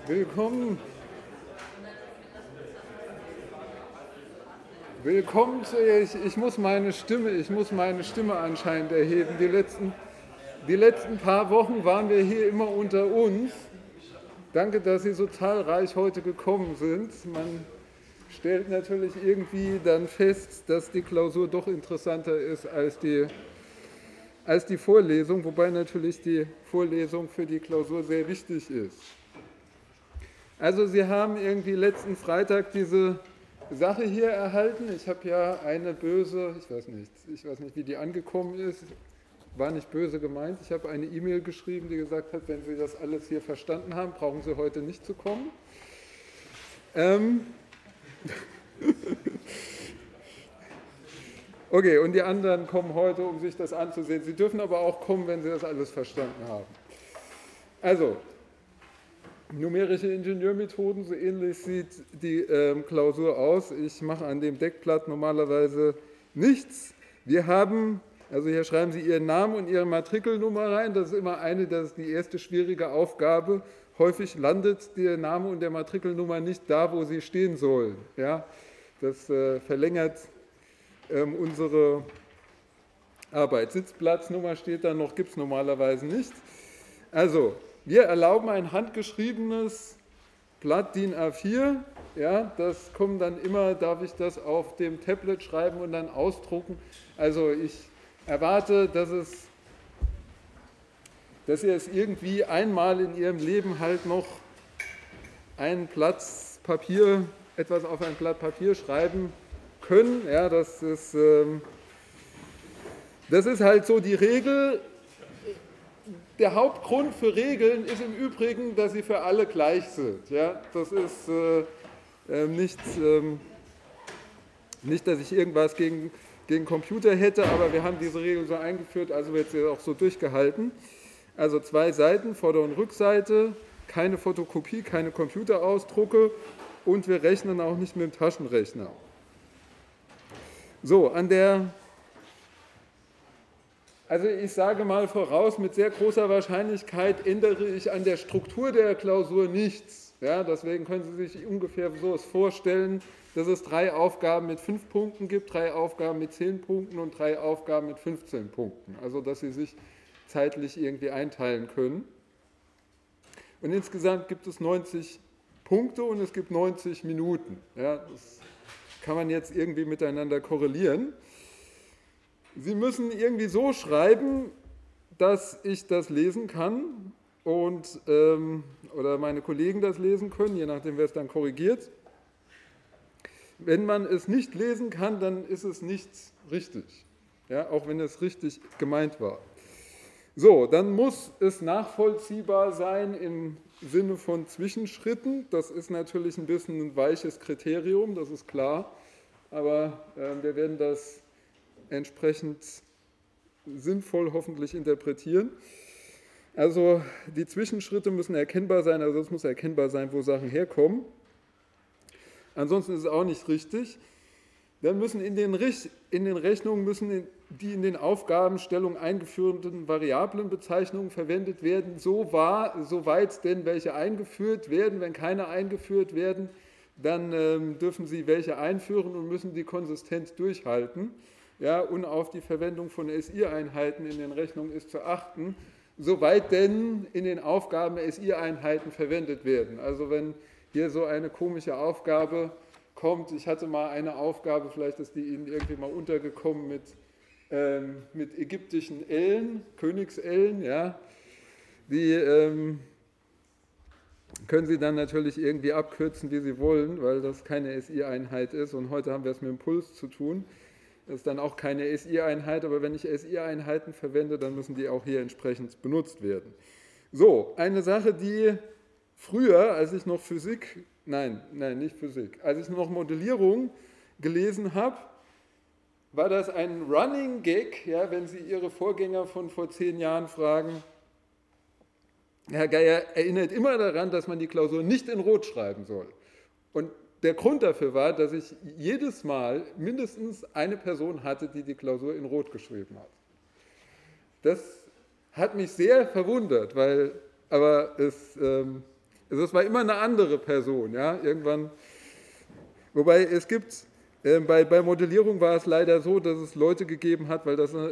Willkommen. Willkommen zu, ich muss meine Stimme anscheinend erheben. Die letzten paar Wochen waren wir hier immer unter uns. Danke, dass Sie so zahlreich heute gekommen sind. Man stellt natürlich irgendwie dann fest, dass die Klausur doch interessanter ist als die Vorlesung, wobei natürlich die Vorlesung für die Klausur sehr wichtig ist. Also Sie haben irgendwie letzten Freitag diese Sache hier erhalten. Ich habe ja eine böse, ich weiß nicht, wie die angekommen ist, war nicht böse gemeint. Ich habe eine E-Mail geschrieben, die gesagt hat, wenn Sie das alles hier verstanden haben, brauchen Sie heute nicht zu kommen. Okay, und die anderen kommen heute, um sich das anzusehen. Sie dürfen aber auch kommen, wenn Sie das alles verstanden haben. Also, numerische Ingenieurmethoden, so ähnlich sieht die Klausur aus. Ich mache an dem Deckblatt normalerweise nichts. Wir haben, also hier schreiben Sie Ihren Namen und Ihre Matrikelnummer rein. Das ist immer das ist die erste schwierige Aufgabe. Häufig landet der Name und der Matrikelnummer nicht da, wo sie stehen sollen. Ja, das verlängert unsere Arbeit. Sitzplatznummer steht da noch, gibt es normalerweise nicht. Also, wir erlauben ein handgeschriebenes Blatt DIN A4. Ja, das kommt dann immer, darf ich das auf dem Tablet schreiben und dann ausdrucken. Also ich erwarte, dass Sie es irgendwie einmal in Ihrem Leben halt noch etwas auf ein Blatt Papier schreiben können. Ja, das ist halt so die Regel. Der Hauptgrund für Regeln ist im Übrigen, dass sie für alle gleich sind. Ja, das ist nicht, dass ich irgendwas gegen Computer hätte, aber wir haben diese Regel so eingeführt, also wird sie auch so durchgehalten. Also 2 Seiten, Vorder- und Rückseite, keine Fotokopie, keine Computerausdrucke und wir rechnen auch nicht mit dem Taschenrechner. So, also ich sage mal voraus, mit sehr großer Wahrscheinlichkeit ändere ich an der Struktur der Klausur nichts. Ja, deswegen können Sie sich ungefähr so vorstellen, dass es 3 Aufgaben mit 5 Punkten gibt, 3 Aufgaben mit 10 Punkten und 3 Aufgaben mit 15 Punkten. Also dass Sie sich zeitlich irgendwie einteilen können. Und insgesamt gibt es 90 Punkte und es gibt 90 Minuten. Ja, das kann man jetzt irgendwie miteinander korrelieren. Sie müssen irgendwie so schreiben, dass ich das lesen kann oder meine Kollegen das lesen können, je nachdem, wer es dann korrigiert. Wenn man es nicht lesen kann, dann ist es nicht richtig, ja, auch wenn es richtig gemeint war. So, dann muss es nachvollziehbar sein im Sinne von Zwischenschritten. Das ist natürlich ein bisschen ein weiches Kriterium, das ist klar, aber wir werden das entsprechend sinnvoll hoffentlich interpretieren. Also die Zwischenschritte müssen erkennbar sein, also es muss erkennbar sein, wo Sachen herkommen. Ansonsten ist es auch nicht richtig. Dann müssen in den Rechnungen die in den Aufgabenstellungen eingeführten Variablenbezeichnungen verwendet werden, soweit denn welche eingeführt werden. Wenn keine eingeführt werden, dann dürfen Sie welche einführen und müssen die konsistent durchhalten. Ja, und auf die Verwendung von SI-Einheiten in den Rechnungen ist zu achten, soweit denn in den Aufgaben SI-Einheiten verwendet werden. Also wenn hier so eine komische Aufgabe kommt, ich hatte mal eine Aufgabe, vielleicht ist die Ihnen irgendwie mal untergekommen mit ägyptischen Ellen, Königsellen, ja, die können Sie dann natürlich irgendwie abkürzen, wie Sie wollen, weil das keine SI-Einheit ist und heute haben wir es mit dem Puls zu tun. Das ist dann auch keine SI-Einheit, aber wenn ich SI-Einheiten verwende, dann müssen die auch hier entsprechend benutzt werden. So, eine Sache, die früher, als ich noch als ich noch Modellierung gelesen habe, war das ein Running Gag, ja, wenn Sie Ihre Vorgänger von vor 10 Jahren fragen. Herr Geier erinnert immer daran, dass man die Klausur nicht in Rot schreiben soll. Und der Grund dafür war, dass ich jedes Mal mindestens eine Person hatte, die die Klausur in Rot geschrieben hat. Das hat mich sehr verwundert, aber es Also es war immer eine andere Person, ja, irgendwann. Wobei es gibt, bei Modellierung war es leider so, dass es Leute gegeben hat, weil das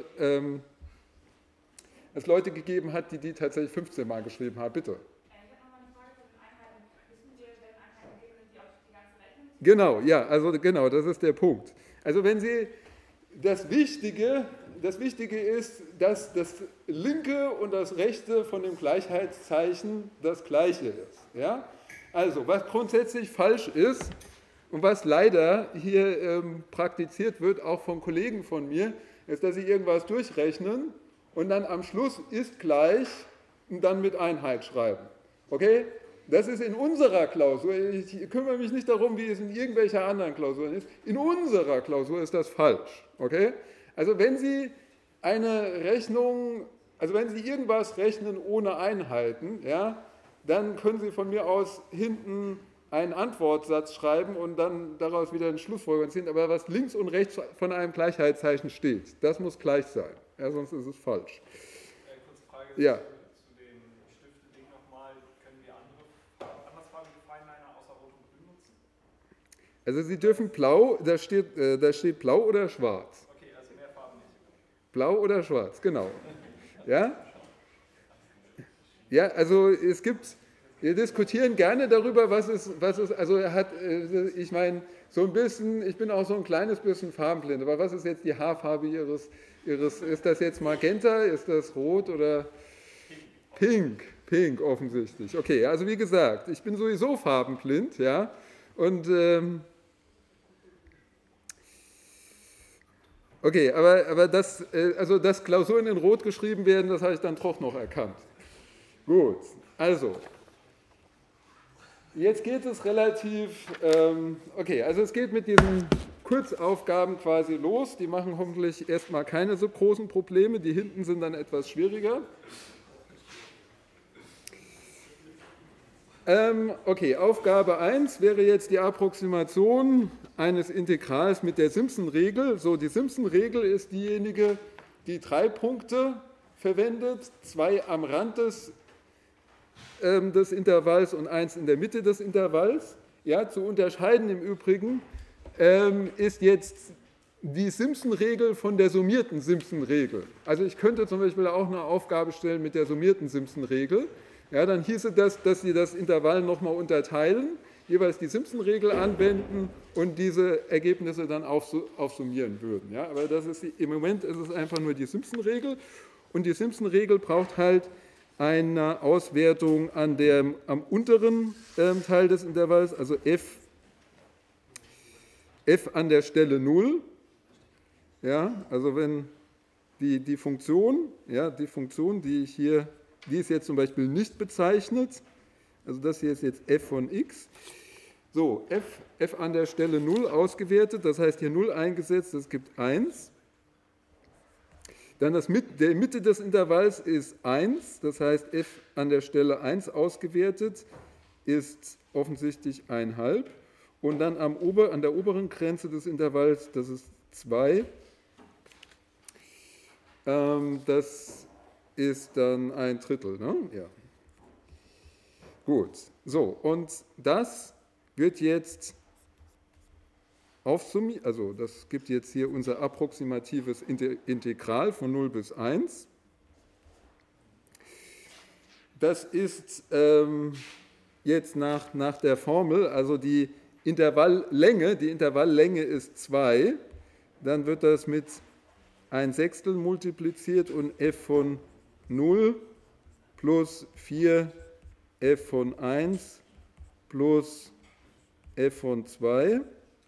es Leute gegeben hat, die tatsächlich 15 Mal geschrieben haben. Bitte. Ich habe noch mal eine Frage zu den Einheiten. Wissen wir, wenn Einheiten geben, die auch die ganze Rechnung? Genau, ja, also genau, das ist der Punkt. Also wenn Sie, das Wichtige ist, dass das linke und das rechte von dem Gleichheitszeichen das gleiche ist. Ja? Also, was grundsätzlich falsch ist und was leider hier praktiziert wird, auch von Kollegen von mir, ist, dass sie irgendwas durchrechnen und dann am Schluss ist gleich und dann mit Einheit schreiben. Okay? Das ist in unserer Klausur, ich kümmere mich nicht darum, wie es in irgendwelcher anderen Klausuren ist, in unserer Klausur ist das falsch. Okay? Also wenn Sie eine Rechnung, also wenn Sie irgendwas rechnen ohne Einheiten, ja, dann können Sie von mir aus hinten einen Antwortsatz schreiben und dann daraus wieder eine Schlussfolgerung ziehen, aber was links und rechts von einem Gleichheitszeichen steht, das muss gleich sein, ja, sonst ist es falsch. Kurze Frage ja. zu dem Stifte-Ding nochmal. Können wir andersfarbige Feinliner außer Rot und Grün nutzen? Also Sie dürfen blau, da steht blau oder schwarz. Okay, also mehr Farben nicht. Blau oder schwarz, genau. Ja? Ja, also es gibt, wir diskutieren gerne darüber, was ist, also er hat, ich meine, so ein bisschen, ich bin auch so ein kleines bisschen farbenblind, aber was ist jetzt die Haarfarbe Ihres, ist das jetzt Magenta, ist das Rot oder Pink? Pink offensichtlich. Okay, also wie gesagt, ich bin sowieso farbenblind, ja, und okay, aber das, also dass Klausuren in Rot geschrieben werden, das habe ich dann doch noch erkannt. Gut, also, jetzt geht es relativ, okay, also es geht mit diesen Kurzaufgaben quasi los. Die machen hoffentlich erstmal keine so großen Probleme, die hinten sind dann etwas schwieriger. Okay, Aufgabe 1 wäre jetzt die Approximation eines Integrals mit der Simpson-Regel. So, die Simpson-Regel ist diejenige, die 3 Punkte verwendet, 2 am Rand des Intervalls und 1 in der Mitte des Intervalls. Ja, zu unterscheiden im Übrigen ist jetzt die Simpson-Regel von der summierten Simpson-Regel. Also ich könnte zum Beispiel auch eine Aufgabe stellen mit der summierten Simpson-Regel. Ja, dann hieße das, dass Sie das Intervall nochmal unterteilen, jeweils die Simpson-Regel anwenden und diese Ergebnisse dann aufsummieren würden. Ja, aber das ist, im Moment ist es einfach nur die Simpson-Regel und die Simpson-Regel braucht halt eine Auswertung am unteren Teil des Intervalls, also f an der Stelle 0. Ja, also wenn die Funktion, die ich hier, die ist jetzt zum Beispiel nicht bezeichnet, also das hier ist jetzt f von x. So, f an der Stelle 0 ausgewertet, das heißt hier 0 eingesetzt, das gibt 1. Dann der Mitte des Intervalls ist 1, das heißt f an der Stelle 1 ausgewertet ist offensichtlich 1,5. Und dann an der oberen Grenze des Intervalls, das ist 2. Das ist dann 1/3. Ne? Ja. Gut, so, und das wird jetzt aufsummiert, also das gibt jetzt hier unser approximatives Integral von 0 bis 1. Das ist jetzt nach der Formel, also die Intervalllänge ist 2, dann wird das mit 1/6 multipliziert und f von 0 plus 4 f von 1 plus f von 2.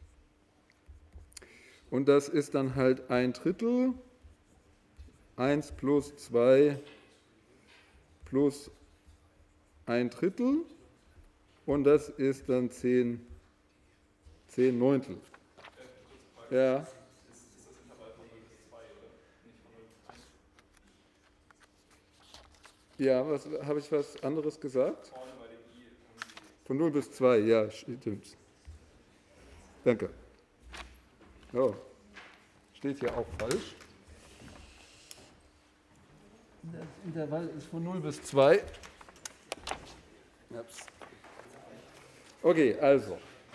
Und das ist dann halt 1/3, 1 plus 2 plus 1/3 und das ist dann 10 Neuntel. Ja. Ist das Intervall von 0 bis 2, oder? Nicht von 0 bis 1? Ja, habe ich was anderes gesagt? Vorne bei dem I. Von 0 bis 2, ja, stimmt. Danke. Oh, steht hier auch falsch. Das Intervall ist von 0 bis 2. Ups. Okay, also.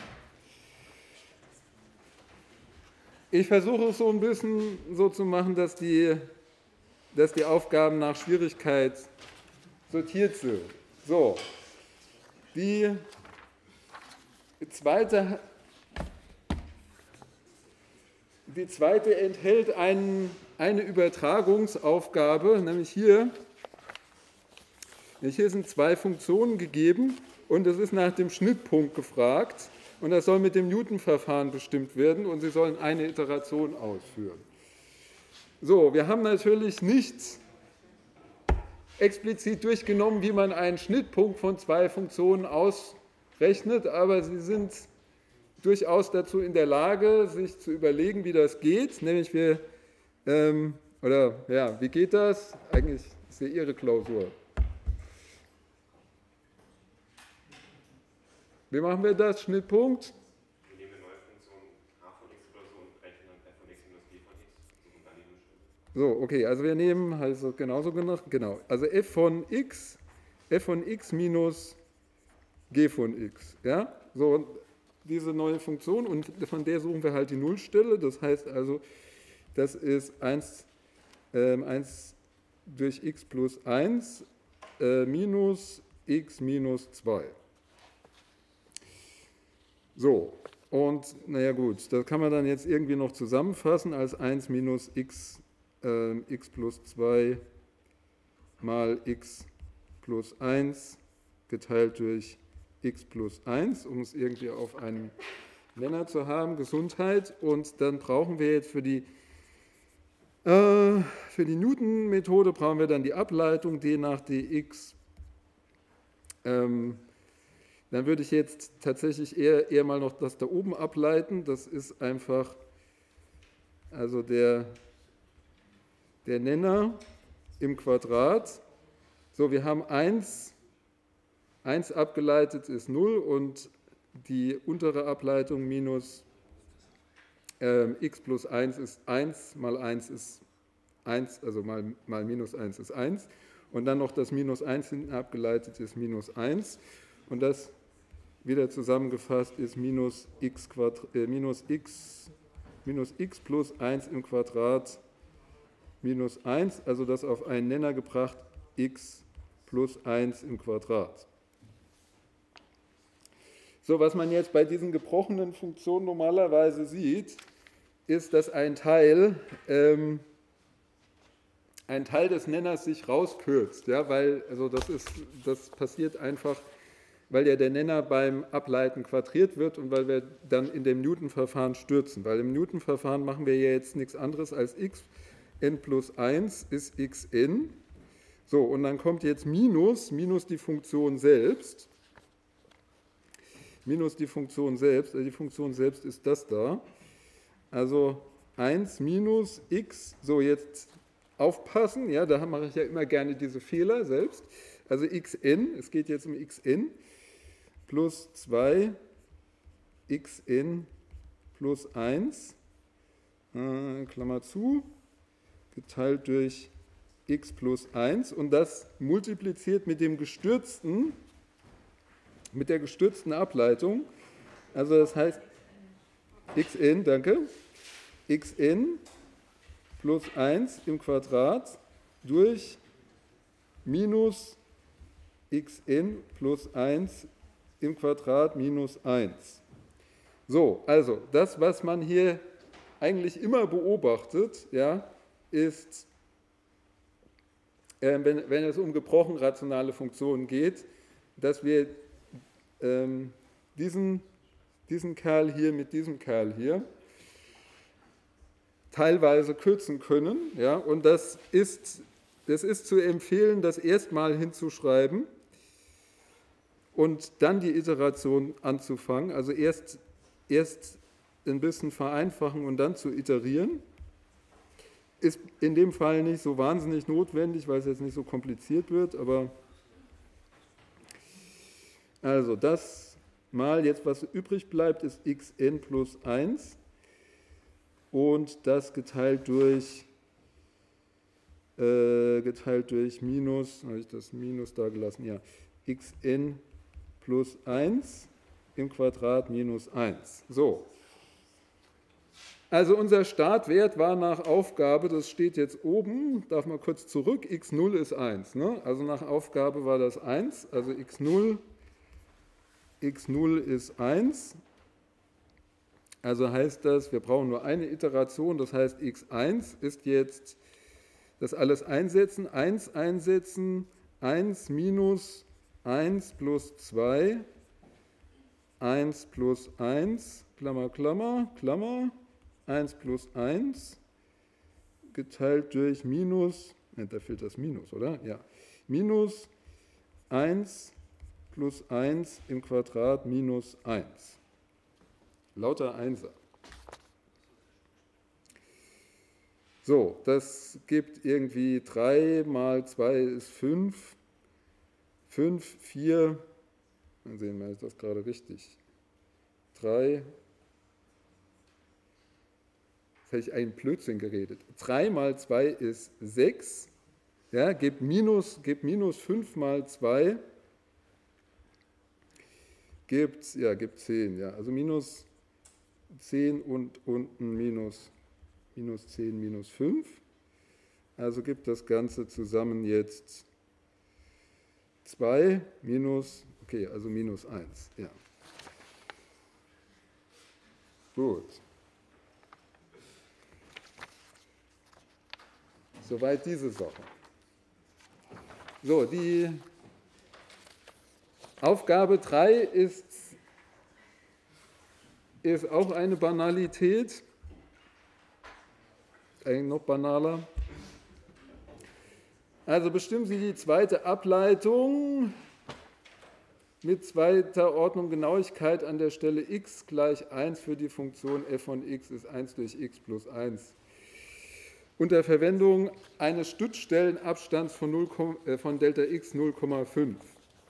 Ich versuche es so ein bisschen so zu machen, dass die Aufgaben nach Schwierigkeit sortiert sind. So, die zweite enthält eine Übertragungsaufgabe, nämlich hier sind zwei Funktionen gegeben und es ist nach dem Schnittpunkt gefragt und das soll mit dem Newton-Verfahren bestimmt werden und Sie sollen eine Iteration ausführen. So, wir haben natürlich nicht explizit durchgenommen, wie man einen Schnittpunkt von zwei Funktionen ausrechnet, aber Sie sind durchaus dazu in der Lage, sich zu überlegen, wie das geht, nämlich wie geht das? Eigentlich ist ja Ihre Klausur. Wie machen wir das? Schnittpunkt? Wir nehmen eine neue Funktion h von x oder so und rechnen dann f von x minus g von x, suchen dann die Nullstelle. So, okay, also wir nehmen, also genauso gemacht, genau, also f von x minus g von x, ja, so diese neue Funktion und von der suchen wir halt die Nullstelle, das heißt also, das ist 1 durch x plus 1 minus x minus 2. So, und naja gut, das kann man dann jetzt irgendwie noch zusammenfassen als 1 minus x plus 2 mal x plus 1 geteilt durch x plus 1, um es irgendwie auf einem Nenner zu haben, Gesundheit. Und dann brauchen wir jetzt für die Newton-Methode brauchen wir dann die Ableitung d nach dx. Dann würde ich jetzt tatsächlich eher mal noch das da oben ableiten. Das ist einfach, also der Nenner im Quadrat. So, wir haben 1 abgeleitet ist 0 und die untere Ableitung minus x plus 1 ist 1, mal 1 ist 1, also mal minus 1 ist 1. Und dann noch das minus 1 hinten abgeleitet ist minus 1. Und das wieder zusammengefasst ist minus x plus 1 im Quadrat minus 1, also das auf einen Nenner gebracht, x plus 1 im Quadrat. So, was man jetzt bei diesen gebrochenen Funktionen normalerweise sieht, ist, dass ein Teil des Nenners sich rauskürzt, ja, weil also das passiert einfach, weil ja der Nenner beim Ableiten quadriert wird und weil wir dann in dem Newton-Verfahren stürzen. Weil im Newton-Verfahren machen wir ja jetzt nichts anderes als xn plus 1 ist xn. So, und dann kommt jetzt minus die Funktion selbst. Minus die Funktion selbst, also die Funktion selbst ist das da. Also 1 minus x, so jetzt aufpassen, ja, da mache ich ja immer gerne diese Fehler selbst. Also xn, es geht jetzt um xn, plus 2 xn plus 1, Klammer zu, geteilt durch x plus 1 und das multipliziert mit der gestürzten Ableitung. Also das heißt xn, danke, xn plus 1 im Quadrat durch minus xn plus 1 im Quadrat minus 1. So, also das, was man hier eigentlich immer beobachtet, ja, ist, wenn es um gebrochen rationale Funktionen geht, dass wir diesen Kerl hier mit diesem Kerl hier teilweise kürzen können. Ja, und das ist zu empfehlen, das erstmal hinzuschreiben und dann die Iteration anzufangen. Also erst ein bisschen vereinfachen und dann zu iterieren. Ist in dem Fall nicht so wahnsinnig notwendig, weil es jetzt nicht so kompliziert wird, aber also das mal jetzt, was übrig bleibt, ist xn plus 1 und das geteilt durch minus, habe ich das Minus da gelassen, ja, xn plus 1 im Quadrat minus 1. So. Also unser Startwert war nach Aufgabe, das steht jetzt oben, darf mal kurz zurück, x0 ist 1. Ne? Also nach Aufgabe war das 1, also x0 ist 1. Also heißt das, wir brauchen nur eine Iteration, das heißt x1 ist jetzt das alles einsetzen, 1 einsetzen, 1 minus 1 plus 2, 1 plus 1, Klammer, Klammer, Klammer, 1 plus 1, geteilt durch minus, da fehlt das Minus, oder? Ja, minus 1 plus 1 im Quadrat minus 1. Lauter Einser. So, das gibt irgendwie 3 mal 2 ist 5, 5, 4, dann sehen wir, ist das gerade richtig. 3, jetzt habe ich einen Blödsinn geredet. 3 mal 2 ist 6, ja, gibt minus 5 mal 2, gibt 10, ja, also minus 10 und unten minus 10 minus 5. Also gibt das Ganze zusammen jetzt 2 minus, okay, also minus 1. Ja. Gut. Soweit diese Sache. So, die Aufgabe 3 ist auch eine Banalität, eigentlich noch banaler. Also bestimmen Sie die zweite Ableitung mit zweiter Ordnung Genauigkeit an der Stelle x gleich 1 für die Funktion f von x ist 1 durch x plus 1. Unter Verwendung eines Stützstellenabstands von Delta x 0,5.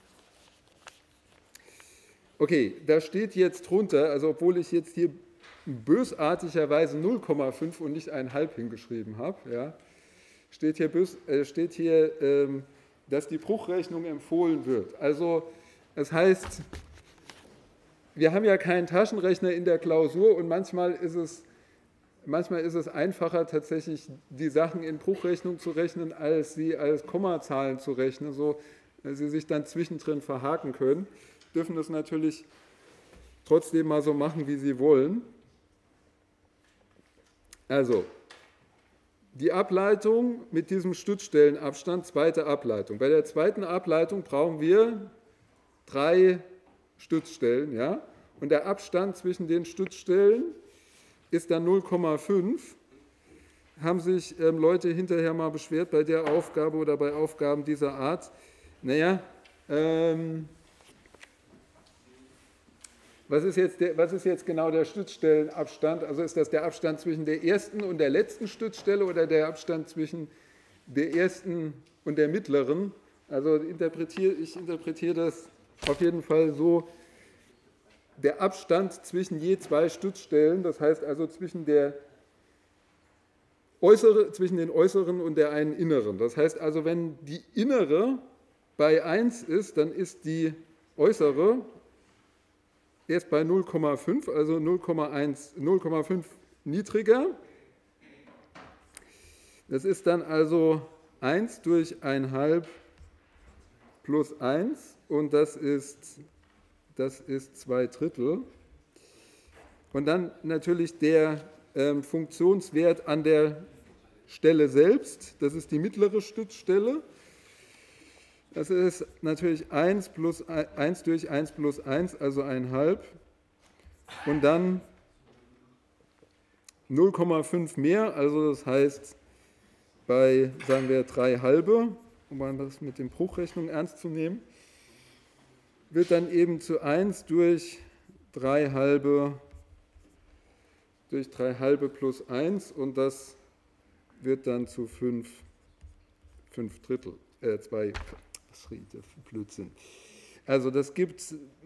Okay, da steht jetzt drunter, also obwohl ich jetzt hier bösartigerweise 0,5 und nicht 1,5 hingeschrieben habe, ja, steht hier, dass die Bruchrechnung empfohlen wird. Also das heißt, wir haben ja keinen Taschenrechner in der Klausur und manchmal ist es einfacher, tatsächlich die Sachen in Bruchrechnung zu rechnen, als sie als Kommazahlen zu rechnen, so dass sie sich dann zwischendrin verhaken können. Dürfen das natürlich trotzdem mal so machen, wie sie wollen. Also, die Ableitung mit diesem Stützstellenabstand, zweite Ableitung. Bei der zweiten Ableitung brauchen wir 3 Stützstellen, ja? Und der Abstand zwischen den Stützstellen ist dann 0,5. Haben sich Leute hinterher mal beschwert bei der Aufgabe oder bei Aufgaben dieser Art. Naja, was ist jetzt genau der Stützstellenabstand? Also ist das der Abstand zwischen der ersten und der letzten Stützstelle oder der Abstand zwischen der ersten und der mittleren? Also ich interpretiere das auf jeden Fall so, der Abstand zwischen je 2 Stützstellen, das heißt also zwischen den äußeren und der einen inneren. Das heißt also, wenn die innere bei 1 ist, dann ist die äußere erst bei 0,5, also 0,5 niedriger. Das ist dann also 1 durch 1,5 plus 1 und das ist 2/3. Und dann natürlich der Funktionswert an der Stelle selbst, das ist die mittlere Stützstelle. Das ist natürlich 1 durch 1 plus 1, also 1,5. Und dann 0,5 mehr, also das heißt bei, sagen wir, 3,5, um mal das mit den Bruchrechnungen ernst zu nehmen, wird dann eben zu 1 durch 3,5 plus 1 und das wird dann zu 5 Drittel, 2, Blödsinn. Also das gibt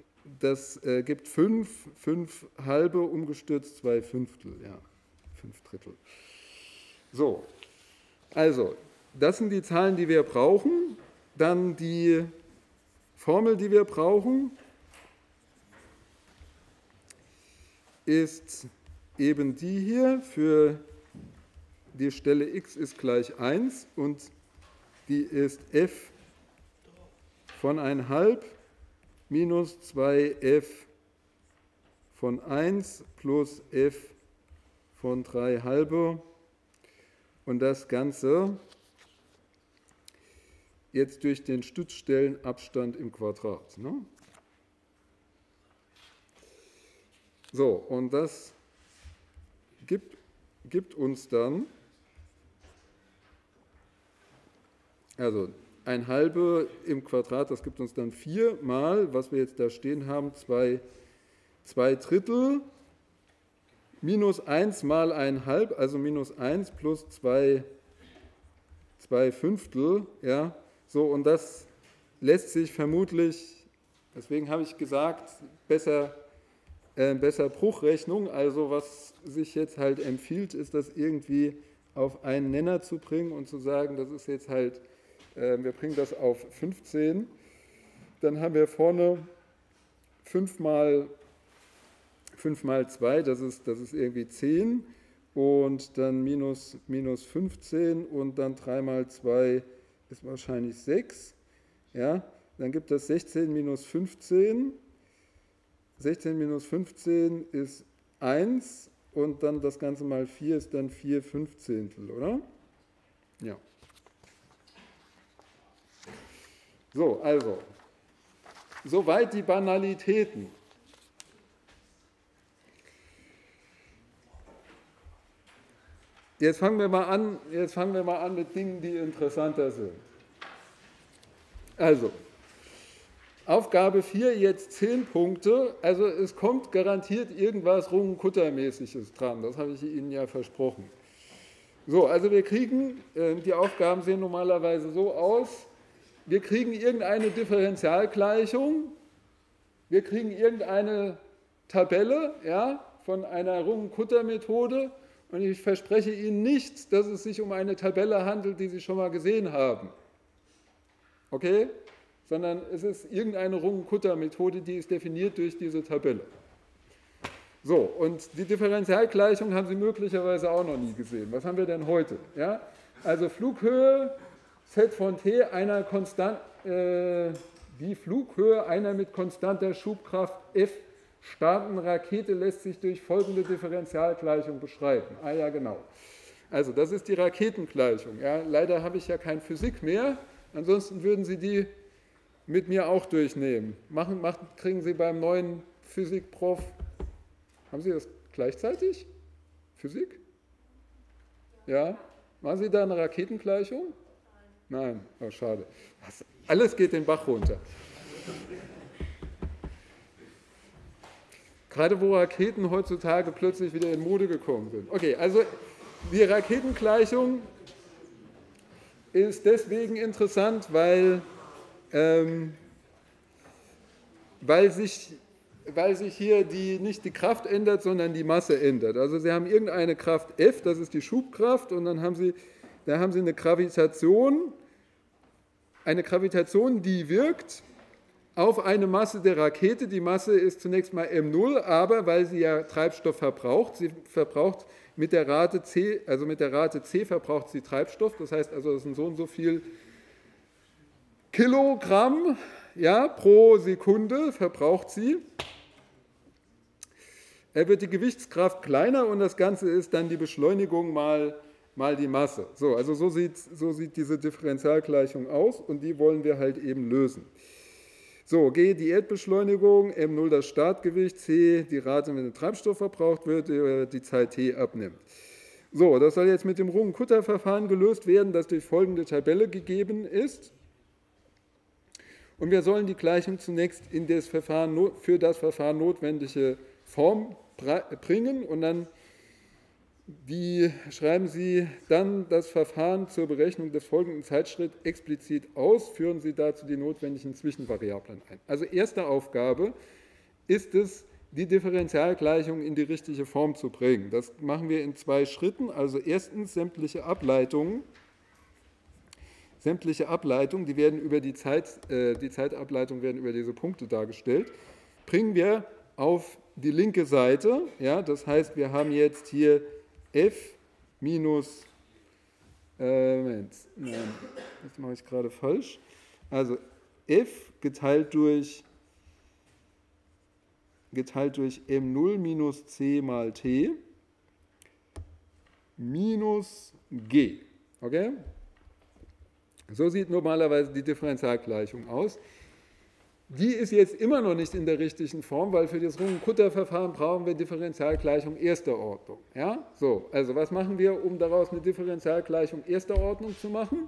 5 halbe umgestürzt 2 Fünftel, ja, 5 Drittel. So, also das sind die Zahlen, die wir brauchen. Dann die Formel, die wir brauchen. ist eben die hier, für die Stelle x ist gleich 1 und die ist f von 1,5 minus 2f von 1 plus f von 3,5 und das Ganze jetzt durch den Stützstellenabstand im Quadrat. Ne? So, und das gibt uns dann, also 1,5 im Quadrat, das gibt uns dann 4 mal, was wir jetzt da stehen haben, 2 Drittel minus 1 mal 1,5, also minus 1 plus 2 Fünftel, ja, so, und das lässt sich vermutlich, deswegen habe ich gesagt, besser Bruchrechnung, also was sich jetzt halt empfiehlt, ist das irgendwie auf einen Nenner zu bringen und zu sagen, das ist jetzt halt, wir bringen das auf 15, dann haben wir vorne 5 mal 2, das ist irgendwie 10 und dann minus 15 und dann 3 mal 2 ist wahrscheinlich 6, ja, dann gibt es 16 minus 15, 16 minus 15 ist 1 und dann das Ganze mal 4 ist dann 4 Fünfzehntel, oder? Ja. So, also, soweit die Banalitäten. Jetzt fangen wir mal an mit Dingen, die interessanter sind. Also, Aufgabe 4, jetzt 10 Punkte. Also es kommt garantiert irgendwas Rungen-Kutter-mäßiges dran. Das habe ich Ihnen ja versprochen. So, also wir kriegen, die Aufgaben sehen normalerweise so aus, wir kriegen irgendeine Differentialgleichung, wir kriegen irgendeine Tabelle, ja, von einer Rungen-Kutter-Methode und ich verspreche Ihnen nicht, dass es sich um eine Tabelle handelt, die Sie schon mal gesehen haben. Okay? Sondern es ist irgendeine Rungen-Kutter-Methode, die ist definiert durch diese Tabelle. So, und die Differentialgleichung haben Sie möglicherweise auch noch nie gesehen. Was haben wir denn heute? Ja? Also Flughöhe z von t einer die Flughöhe einer mit konstanter Schubkraft F startenden Rakete lässt sich durch folgende Differentialgleichung beschreiben. Ah ja, genau. Also das ist die Raketengleichung. Ja? Leider habe ich ja keine Physik mehr, ansonsten würden Sie die mit mir auch durchnehmen. Kriegen Sie beim neuen Physikprof, haben Sie das gleichzeitig? Physik? Ja? Machen Sie da eine Raketengleichung? Nein, oh, schade. Alles geht den Bach runter. Gerade wo Raketen heutzutage plötzlich wieder in Mode gekommen sind. Okay, also die Raketengleichung ist deswegen interessant, weil sich hier nicht die Kraft ändert, sondern die Masse ändert. Also Sie haben irgendeine Kraft F, das ist die Schubkraft, und dann haben Sie eine Gravitation, die wirkt auf eine Masse der Rakete. Die Masse ist zunächst mal m0, aber weil sie ja Treibstoff verbraucht, sie verbraucht mit der Rate c, also mit der Rate c verbraucht sie Treibstoff, das heißt also, das sind so und so viel Kilogramm, ja, pro Sekunde verbraucht sie. Wird die Gewichtskraft kleiner und das Ganze ist dann die Beschleunigung mal die Masse. So, also so sieht diese Differentialgleichung aus und die wollen wir halt eben lösen. So, G die Erdbeschleunigung, m0 das Startgewicht, c die Rate, wenn der Treibstoff verbraucht wird, die Zeit t abnimmt. So, das soll jetzt mit dem Rungen-Kutter-Verfahren gelöst werden, das durch folgende Tabelle gegeben ist. Und wir sollen die Gleichung zunächst in das für das Verfahren notwendige Form bringen und dann schreiben Sie dann das Verfahren zur Berechnung des folgenden Zeitschritts explizit aus, führen Sie dazu die notwendigen Zwischenvariablen ein. Also erste Aufgabe ist es, die Differentialgleichung in die richtige Form zu bringen. Das machen wir in 2 Schritten. Also erstens sämtliche Ableitungen, die werden über die Zeitableitung werden über diese Punkte dargestellt, bringen wir auf die linke Seite. Ja, das heißt, wir haben jetzt hier f minus, Moment, nein, das mache ich gerade falsch. Also f geteilt durch m0 minus c mal t minus g. Okay? So sieht normalerweise die Differentialgleichung aus. Die ist jetzt immer noch nicht in der richtigen Form, weil für das Runge-Kutta-Verfahren brauchen wir Differentialgleichung erster Ordnung. Ja? So, also was machen wir, um daraus eine Differentialgleichung erster Ordnung zu machen?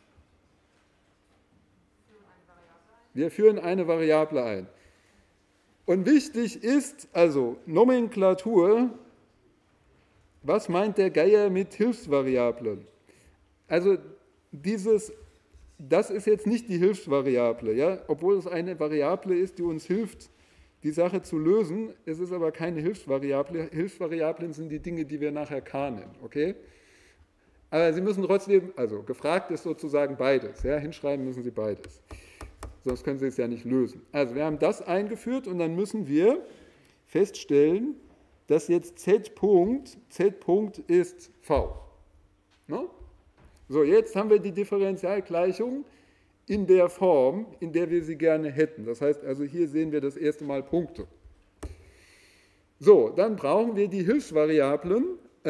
Wir führen eine Variable ein. Und wichtig ist, also Nomenklatur, was meint der Geier mit Hilfsvariablen? Also das ist jetzt nicht die Hilfsvariable, ja? Obwohl es eine Variable ist, die uns hilft, die Sache zu lösen. Es ist aber keine Hilfsvariable. Hilfsvariablen sind die Dinge, die wir nachher k nennen. Okay? Aber Sie müssen trotzdem, also gefragt ist sozusagen beides. Ja? Hinschreiben müssen Sie beides. Sonst können Sie es ja nicht lösen. Also wir haben das eingeführt und dann müssen wir feststellen, dass jetzt z ist v. No? So, jetzt haben wir die Differentialgleichung in der Form, in der wir sie gerne hätten. Das heißt also, hier sehen wir das erste Mal Punkte. So, dann brauchen wir die Hilfsvariablen.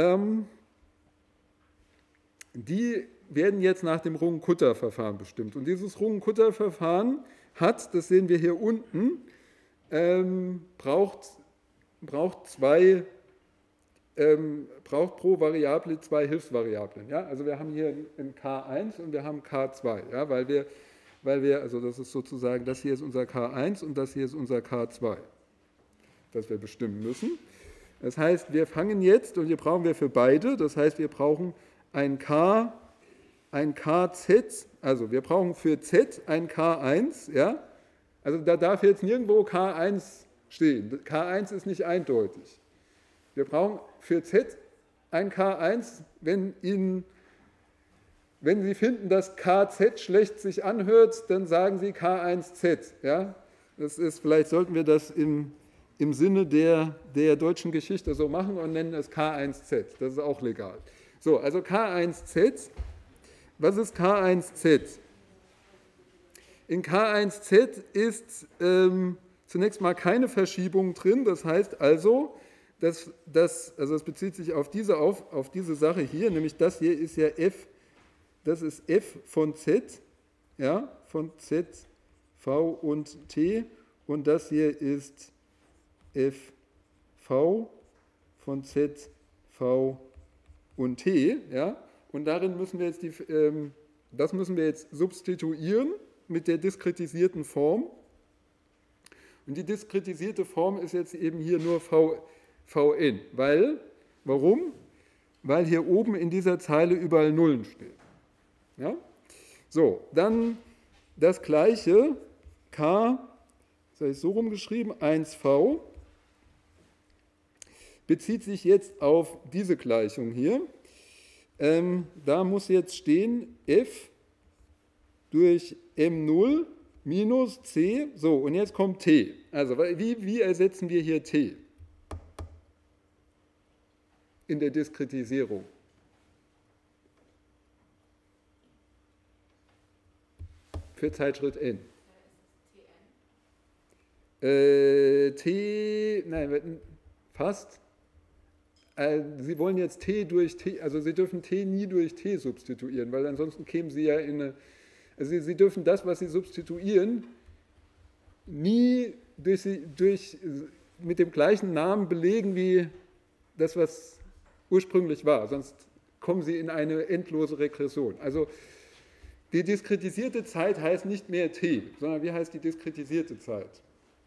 Die werden jetzt nach dem Runge-Kutta-Verfahren bestimmt. Und dieses Runge-Kutta-Verfahren hat, das sehen wir hier unten, braucht pro Variable zwei Hilfsvariablen. Ja? Also wir haben hier ein K1 und wir haben K2, ja? weil wir, also das ist sozusagen, das hier ist unser K1 und das hier ist unser K2, das wir bestimmen müssen. Das heißt, wir fangen jetzt, und hier brauchen wir für beide, das heißt, wir brauchen ein KZ, also wir brauchen für Z ein K1, ja? Also da darf jetzt nirgendwo K1 stehen. K1 ist nicht eindeutig. Wir brauchen für Z ein K1, wenn Sie finden, dass KZ schlecht sich anhört, dann sagen Sie K1Z. Ja? Das ist, vielleicht sollten wir das im Sinne der deutschen Geschichte so machen und nennen es K1Z. Das ist auch legal. So, also K1Z. Was ist K1Z? In K1Z ist zunächst mal keine Verschiebung drin. Das heißt also, das bezieht sich auf diese Sache hier, nämlich das hier ist ja f, das ist f von z, ja, von z, v und t, und das hier ist f, v von z, v und t, ja, und darin müssen wir jetzt das müssen wir jetzt substituieren mit der diskretisierten Form. Und die diskretisierte Form ist jetzt eben hier nur Vn. Warum? Weil hier oben in dieser Zeile überall Nullen stehen. Ja? So, dann das gleiche K, das habe ich so rumgeschrieben, 1V, bezieht sich jetzt auf diese Gleichung hier. Da muss jetzt stehen f durch m0 minus c. So, und jetzt kommt t. Also, wie ersetzen wir hier t in der Diskretisierung? Für Zeitschritt n. Nein, fast. Sie wollen jetzt t durch t, also Sie dürfen t nie durch t substituieren, weil ansonsten kämen Sie ja in eine, also Sie dürfen das, was Sie substituieren, nie mit dem gleichen Namen belegen wie das, was ursprünglich war, sonst kommen Sie in eine endlose Regression. Also die diskretisierte Zeit heißt nicht mehr t, sondern wie heißt die diskretisierte Zeit?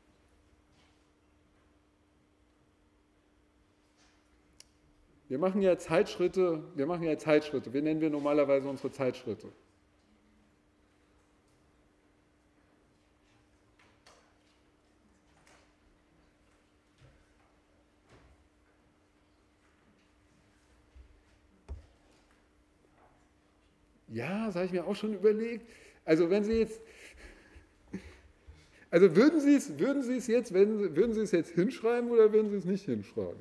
Wir machen ja Zeitschritte, wie nennen wir normalerweise unsere Zeitschritte? Ja, das habe ich mir auch schon überlegt. Also wenn Sie jetzt, Also würden Sie es jetzt hinschreiben oder würden Sie es nicht hinschreiben?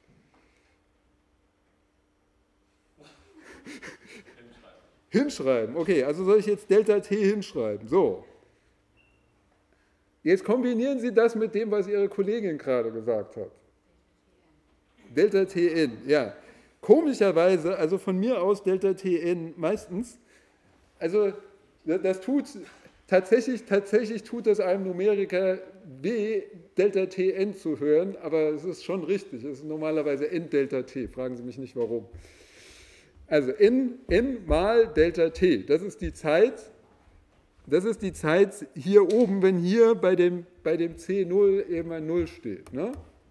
Hinschreiben, okay, also soll ich jetzt Delta T hinschreiben? So. Jetzt kombinieren Sie das mit dem, was Ihre Kollegin gerade gesagt hat. Delta Tn, ja. Komischerweise, also von mir aus Delta Tn meistens, also das tut, tatsächlich tut das einem Numeriker weh, Delta Tn zu hören, aber es ist schon richtig, es ist normalerweise n Delta T, fragen Sie mich nicht warum. Also n mal Delta T, das ist die Zeit hier oben, wenn hier bei dem C0 eben ein 0 steht. Ne?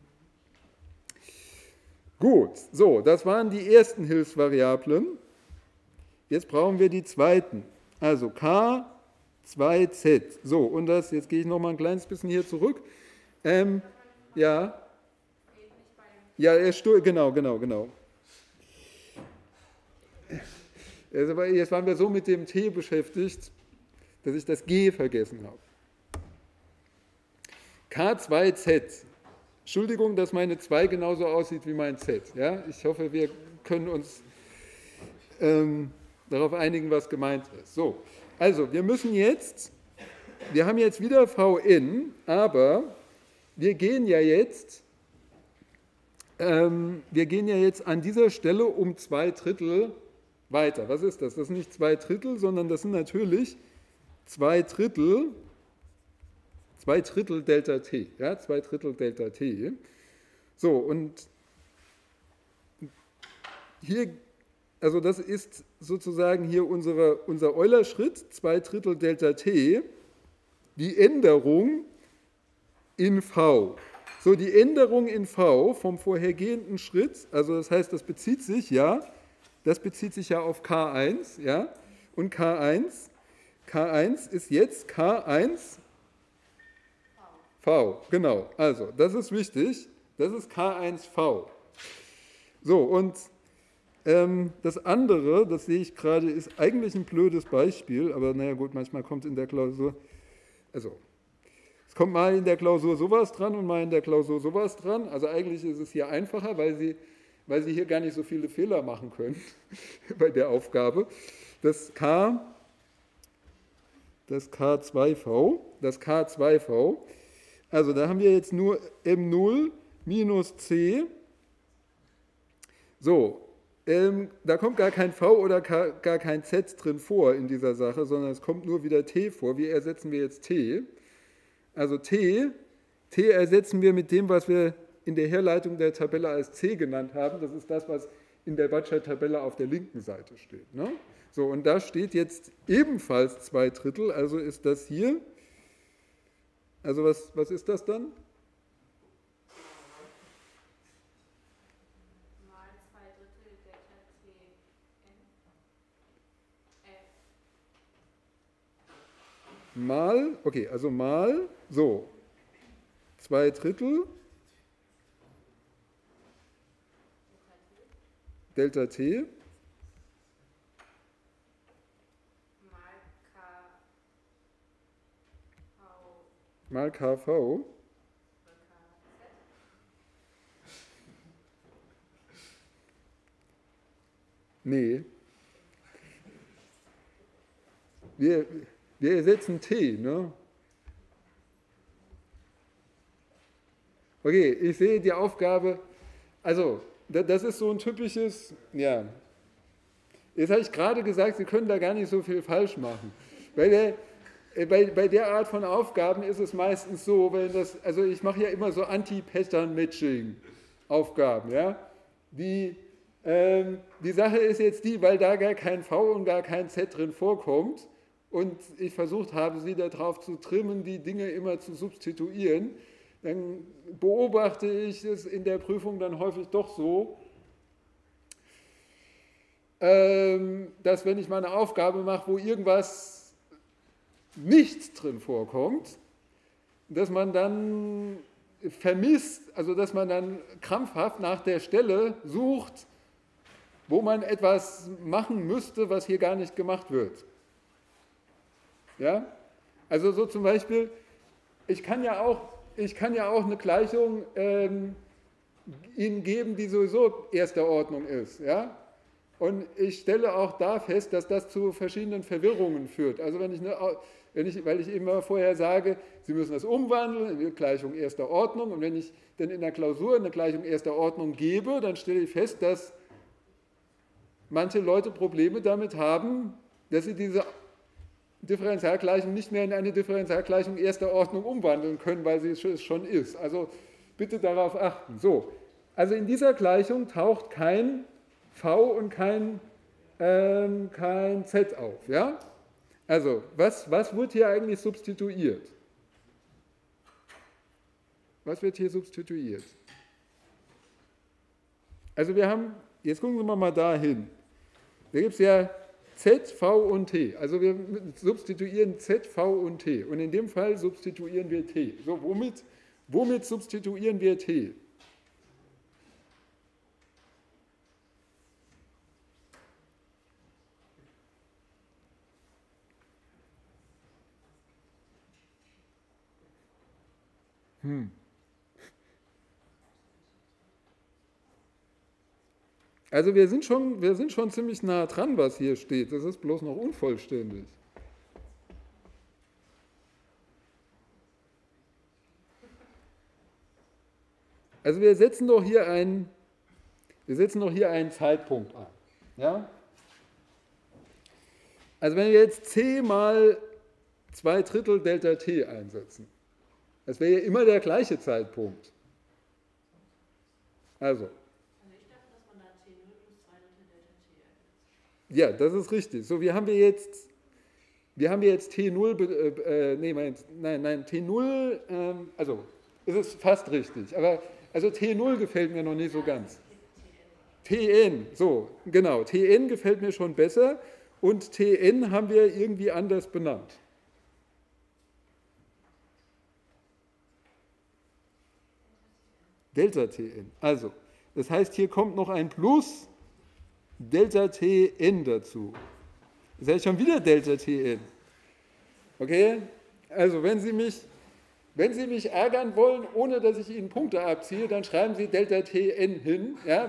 Gut, so, das waren die ersten Hilfsvariablen. Jetzt brauchen wir die zweiten. Also K2Z. So, und das, jetzt gehe ich noch mal ein kleines bisschen hier zurück. Ja. Ja, genau. Jetzt waren wir so mit dem T beschäftigt, dass ich das G vergessen habe. K2Z. Entschuldigung, dass meine 2 genauso aussieht wie mein Z. Ja? Ich hoffe, wir können uns darauf einigen, was gemeint ist. So, also wir haben jetzt wieder Vn, aber wir gehen ja jetzt an dieser Stelle um 2/3 weiter. Was ist das? Das sind nicht 2/3, sondern das sind natürlich 2/3 Delta T. Ja, 2/3 Delta T. So, und hier, also das ist sozusagen hier unser Euler-Schritt, 2/3 Delta T, die Änderung in V. So, die Änderung in V vom vorhergehenden Schritt, also das heißt, das bezieht sich ja auf K1, ja, und K1 ist jetzt K1 V, genau, also das ist wichtig, das ist K1V. So, und das andere, das sehe ich gerade, ist eigentlich ein blödes Beispiel, aber naja gut, manchmal kommt in der Klausur, also es kommt mal in der Klausur sowas dran und mal in der Klausur sowas dran, also eigentlich ist es hier einfacher, weil Sie hier gar nicht so viele Fehler machen können bei der Aufgabe. Das K2V, also da haben wir jetzt nur M0 minus C. So, da kommt gar kein V oder gar kein Z drin vor in dieser Sache, sondern es kommt nur wieder T vor. Wie ersetzen wir jetzt T? Also T ersetzen wir mit dem, was wir in der Herleitung der Tabelle als C genannt haben. Das ist das, was in der Bachelor-Tabelle auf der linken Seite steht. Ne? So, und da steht jetzt ebenfalls 2/3, also ist das hier. Also was ist das dann? Mal 2/3 Delta T n. Mal, okay, also mal, so, 2/3 Delta T mal KV nee. Wir ersetzen T, ne? Okay, ich sehe die Aufgabe, also das ist so ein typisches, ja, jetzt habe ich gerade gesagt, Sie können da gar nicht so viel falsch machen. Bei der Art von Aufgaben ist es meistens so, also ich mache ja immer so Anti-Pattern-Matching-Aufgaben, ja. Die Sache ist jetzt die, weil da gar kein V und gar kein Z drin vorkommt und ich versucht habe, Sie darauf zu trimmen, die Dinge immer zu substituieren, dann beobachte ich es in der Prüfung dann häufig doch so, dass wenn ich mal eine Aufgabe mache, wo irgendwas nichts drin vorkommt, dass man dann vermisst, also dass man dann krampfhaft nach der Stelle sucht, wo man etwas machen müsste, was hier gar nicht gemacht wird. Ja? Also so zum Beispiel, ich kann ja auch eine Gleichung Ihnen geben, die sowieso erster Ordnung ist. Ja? Und ich stelle auch da fest, dass das zu verschiedenen Verwirrungen führt. Also weil ich immer vorher sage, Sie müssen das umwandeln in eine Gleichung erster Ordnung, und wenn ich dann in der Klausur eine Gleichung erster Ordnung gebe, dann stelle ich fest, dass manche Leute Probleme damit haben, dass sie diese Differentialgleichung nicht mehr in eine Differentialgleichung erster Ordnung umwandeln können, weil sie es schon ist. Also bitte darauf achten. So, also in dieser Gleichung taucht kein V und kein Z auf. Ja? Also, was wird hier eigentlich substituiert? Was wird hier substituiert? Also wir haben, jetzt gucken Sie mal da gibt es ja Z, V und T. Also wir substituieren Z, V und T. Und in dem Fall substituieren wir T. So, womit substituieren wir T? Also wir sind schon ziemlich nah dran, was hier steht. Das ist bloß noch unvollständig. Also wir setzen doch hier einen Zeitpunkt an. Ja? Also wenn wir jetzt c mal 2/3 Delta t einsetzen, das wäre ja immer der gleiche Zeitpunkt. Also. Ich dachte, dass man da T0 plus 2/3 Delta t einsetzt. Ja, das ist richtig. So, wir haben jetzt T0, T0, also es ist fast richtig, aber also T0 gefällt mir noch nicht so ganz. Tn, so, genau, Tn gefällt mir schon besser und Tn haben wir irgendwie anders benannt. Delta Tn. Also, das heißt, hier kommt noch ein Plus Delta Tn dazu. Das heißt schon wieder Delta Tn. Okay? Also, wenn Sie mich ärgern wollen, ohne dass ich Ihnen Punkte abziehe, dann schreiben Sie Delta Tn hin. Ja?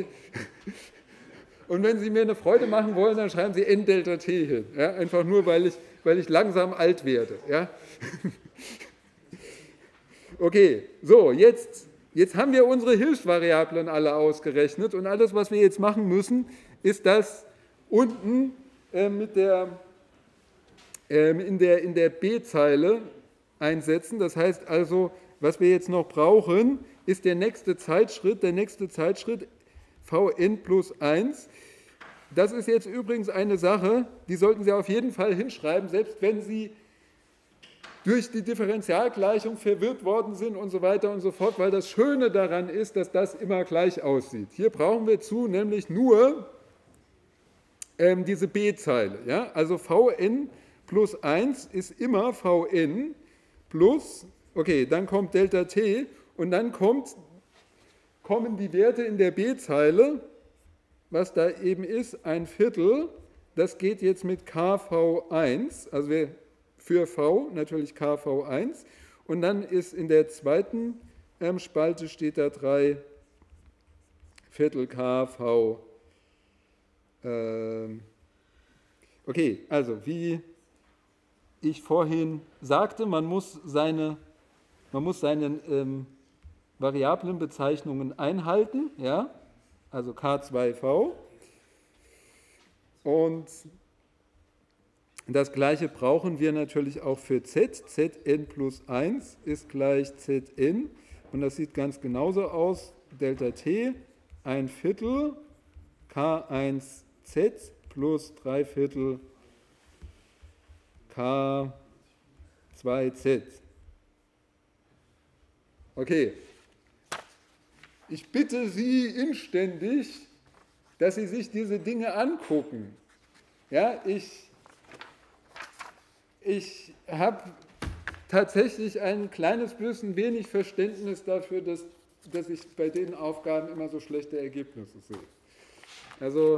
Und wenn Sie mir eine Freude machen wollen, dann schreiben Sie n Delta t hin. Ja? Einfach nur, weil ich langsam alt werde. Ja? Okay, so, Jetzt haben wir unsere Hilfsvariablen alle ausgerechnet und alles, was wir jetzt machen müssen, ist das unten in der B-Zeile einsetzen. Das heißt also, was wir jetzt noch brauchen, ist der nächste Zeitschritt Vn plus 1. Das ist jetzt übrigens eine Sache, die sollten Sie auf jeden Fall hinschreiben, selbst wenn Sie durch die Differentialgleichung verwirrt worden sind und so weiter und so fort, weil das Schöne daran ist, dass das immer gleich aussieht. Hier brauchen wir nämlich nur diese B-Zeile. Ja? Also Vn plus 1 ist immer Vn plus, okay, dann kommt Delta t und dann kommen die Werte in der B-Zeile, was da eben ist, 1/4, das geht jetzt mit kV1, also für V natürlich kV1 und dann ist in der zweiten Spalte steht da 3/4 kV. Okay, also wie ich vorhin sagte, man muss seine Variablenbezeichnungen einhalten, ja? Also K2V. Und das Gleiche brauchen wir natürlich auch für Z. Zn plus 1 ist gleich Zn. Und das sieht ganz genauso aus. Delta t 1/4 K1Z plus 3/4 K2Z. Okay. Ich bitte Sie inständig, dass Sie sich diese Dinge angucken. Ja, ich habe tatsächlich ein kleines bisschen wenig Verständnis dafür, dass ich bei den Aufgaben immer so schlechte Ergebnisse sehe. Also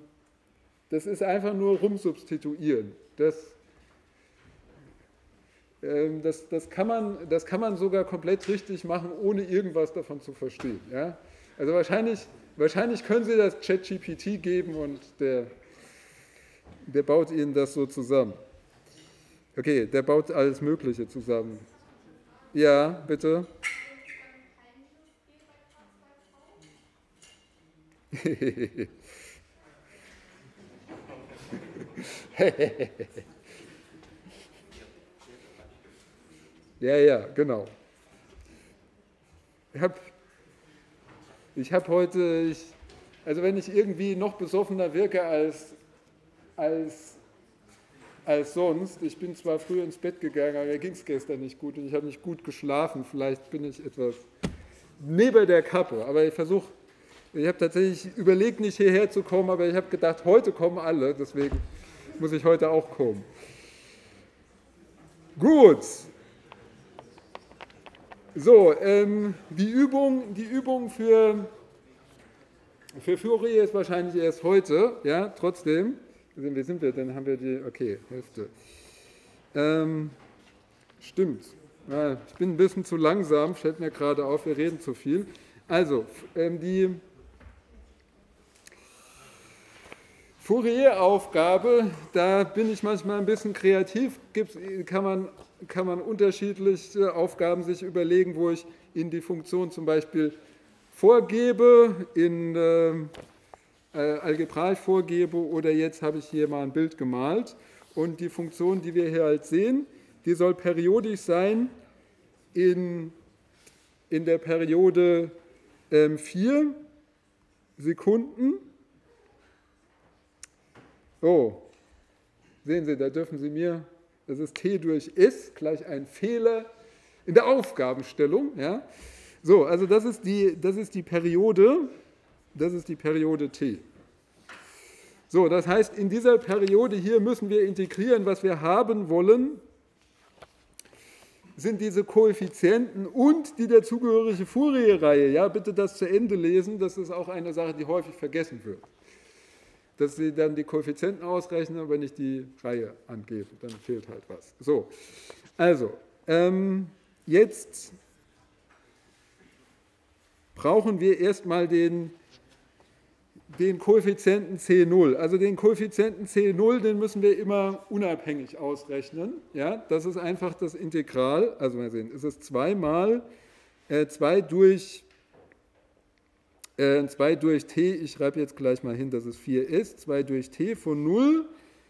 das ist einfach nur rumsubstituieren. Das kann man sogar komplett richtig machen, ohne irgendwas davon zu verstehen. Ja? Also wahrscheinlich können Sie das ChatGPT geben und der baut Ihnen das so zusammen. Okay, der baut alles Mögliche zusammen. Ja, bitte. Ja, genau. Ich habe heute, also wenn ich irgendwie noch besoffener wirke als sonst, ich bin zwar früh ins Bett gegangen, aber mir ging es gestern nicht gut und ich habe nicht gut geschlafen, vielleicht bin ich etwas neben der Kappe, aber ich habe tatsächlich überlegt, nicht hierher zu kommen, aber ich habe gedacht, heute kommen alle, deswegen muss ich heute auch kommen. Gut. So, die Übung für Fourier ist wahrscheinlich erst heute, ja, trotzdem. Wie sind wir denn? Haben wir die, okay, Hälfte. Stimmt. Ja, ich bin ein bisschen zu langsam, fällt mir gerade auf, wir reden zu viel. Also, die Fourier-Aufgabe, da bin ich manchmal ein bisschen kreativ, kann man unterschiedliche Aufgaben sich überlegen, wo ich in die Funktion zum Beispiel vorgebe, in algebraisch vorgebe oder jetzt habe ich hier mal ein Bild gemalt und die Funktion, die wir hier halt sehen, die soll periodisch sein in der Periode 4 Sekunden. So, sehen Sie, da dürfen Sie mir, das ist t durch s gleich ein Fehler in der Aufgabenstellung. Ja? So, also das ist die Periode t. So, das heißt, in dieser Periode hier müssen wir integrieren, was wir haben wollen, sind diese Koeffizienten und die dazugehörige Fourier-Reihe. Ja, bitte das zu Ende lesen, das ist auch eine Sache, die häufig vergessen wird. Dass Sie dann die Koeffizienten ausrechnen, aber nicht die Reihe angeben, dann fehlt halt was. So, also, jetzt brauchen wir erstmal den Koeffizienten C0. Also den Koeffizienten C0, den müssen wir immer unabhängig ausrechnen. Ja, das ist einfach das Integral. Also mal sehen, es ist 2 mal 2 durch t, ich schreibe jetzt gleich mal hin, dass es 4 ist, 2 durch t von 0,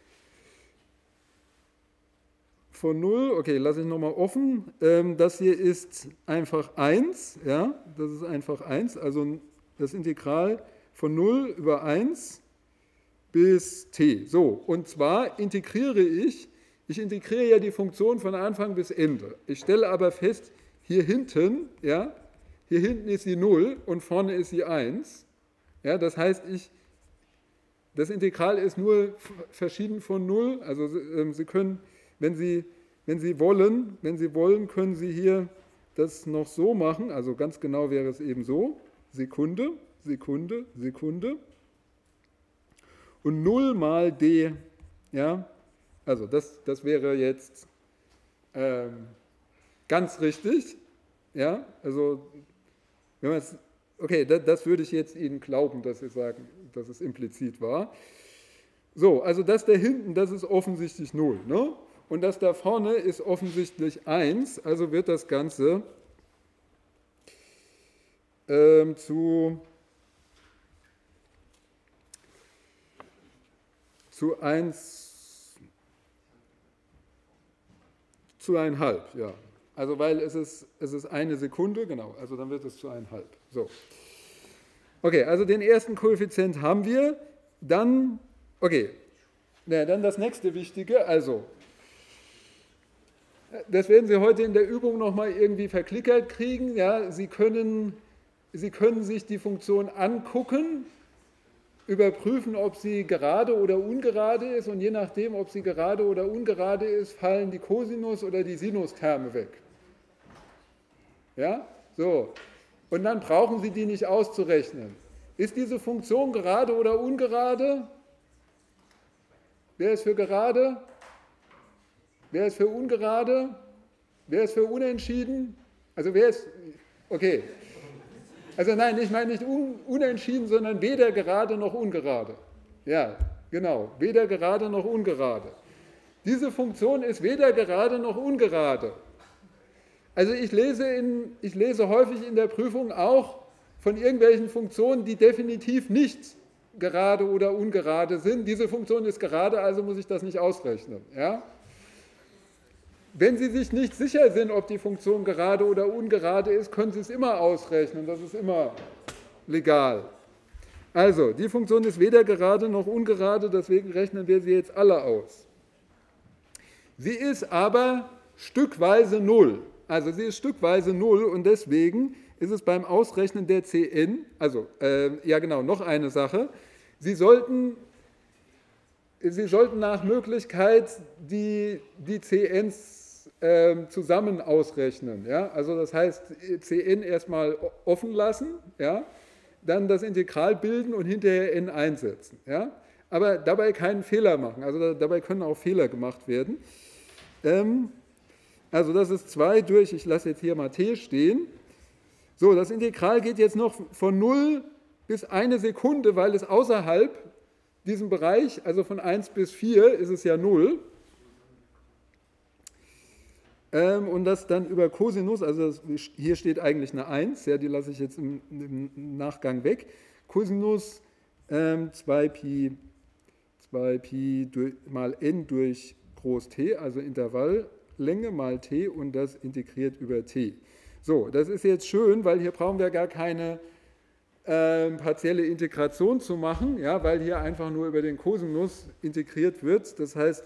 okay, lasse ich nochmal offen, das hier ist einfach 1, ja, das ist einfach 1, also das Integral von 0 über 1 bis t. So, und zwar integriere ich integriere ja die Funktion von Anfang bis Ende. Ich stelle aber fest, hier hinten, ja, hier hinten ist sie 0 und vorne ist sie 1. Ja, das heißt, das Integral ist nur verschieden von 0. Also Sie können, wenn Sie wollen, können Sie hier das noch so machen. Also ganz genau wäre es eben so. Sekunde, Sekunde, Sekunde. Und 0 mal d, ja, also das wäre jetzt ganz richtig. Ja, also wenn man es, okay, das würde ich jetzt Ihnen glauben, dass Sie sagen, dass es implizit war. So, also das da hinten, das ist offensichtlich 0. Ne? Und das da vorne ist offensichtlich 1, also wird das Ganze zu 1,5, ja. Also weil es ist 1 Sekunde, genau, also dann wird es zu 1,5. So. Okay, also den ersten Koeffizient haben wir. Dann, okay, dann das nächste Wichtige, also, das werden Sie heute in der Übung nochmal irgendwie verklickert kriegen. Ja, Sie können sich die Funktion angucken, überprüfen, ob sie gerade oder ungerade ist und je nachdem, ob sie gerade oder ungerade ist, fallen die Cosinus- oder die Sinusterme weg. Ja, so. Und dann brauchen Sie die nicht auszurechnen. Ist diese Funktion gerade oder ungerade? Wer ist für gerade? Wer ist für ungerade? Wer ist für unentschieden? Also wer ist, okay. Also nein, ich meine nicht unentschieden, sondern weder gerade noch ungerade. Ja, genau, weder gerade noch ungerade. Diese Funktion ist weder gerade noch ungerade. Also ich lese häufig in der Prüfung auch von irgendwelchen Funktionen, die definitiv nicht gerade oder ungerade sind. Diese Funktion ist gerade, also muss ich das nicht ausrechnen. Ja? Wenn Sie sich nicht sicher sind, ob die Funktion gerade oder ungerade ist, können Sie es immer ausrechnen. Das ist immer legal. Also, die Funktion ist weder gerade noch ungerade, deswegen rechnen wir sie jetzt alle aus. Sie ist aber stückweise 0. Also sie ist stückweise 0 und deswegen ist es beim Ausrechnen der Cn, also, ja genau, noch eine Sache, Sie sollten nach Möglichkeit die Cns zusammen ausrechnen. Ja? Also das heißt, Cn erstmal offen lassen, ja? Dann das Integral bilden und hinterher n einsetzen. Ja? Aber dabei keinen Fehler machen, also dabei können auch Fehler gemacht werden. Also das ist 2 durch, ich lasse jetzt hier mal t stehen. So, das Integral geht jetzt noch von 0 bis 1 Sekunde, weil es außerhalb diesem Bereich, also von 1 bis 4, ist es ja 0. Und das dann über Cosinus, also hier steht eigentlich eine 1, ja, die lasse ich jetzt im Nachgang weg. Cosinus 2pi mal n durch Groß T, also Intervalllänge mal t und das integriert über t. So, das ist jetzt schön, weil hier brauchen wir gar keine partielle Integration zu machen, ja, weil hier einfach nur über den Cosinus integriert wird. Das heißt,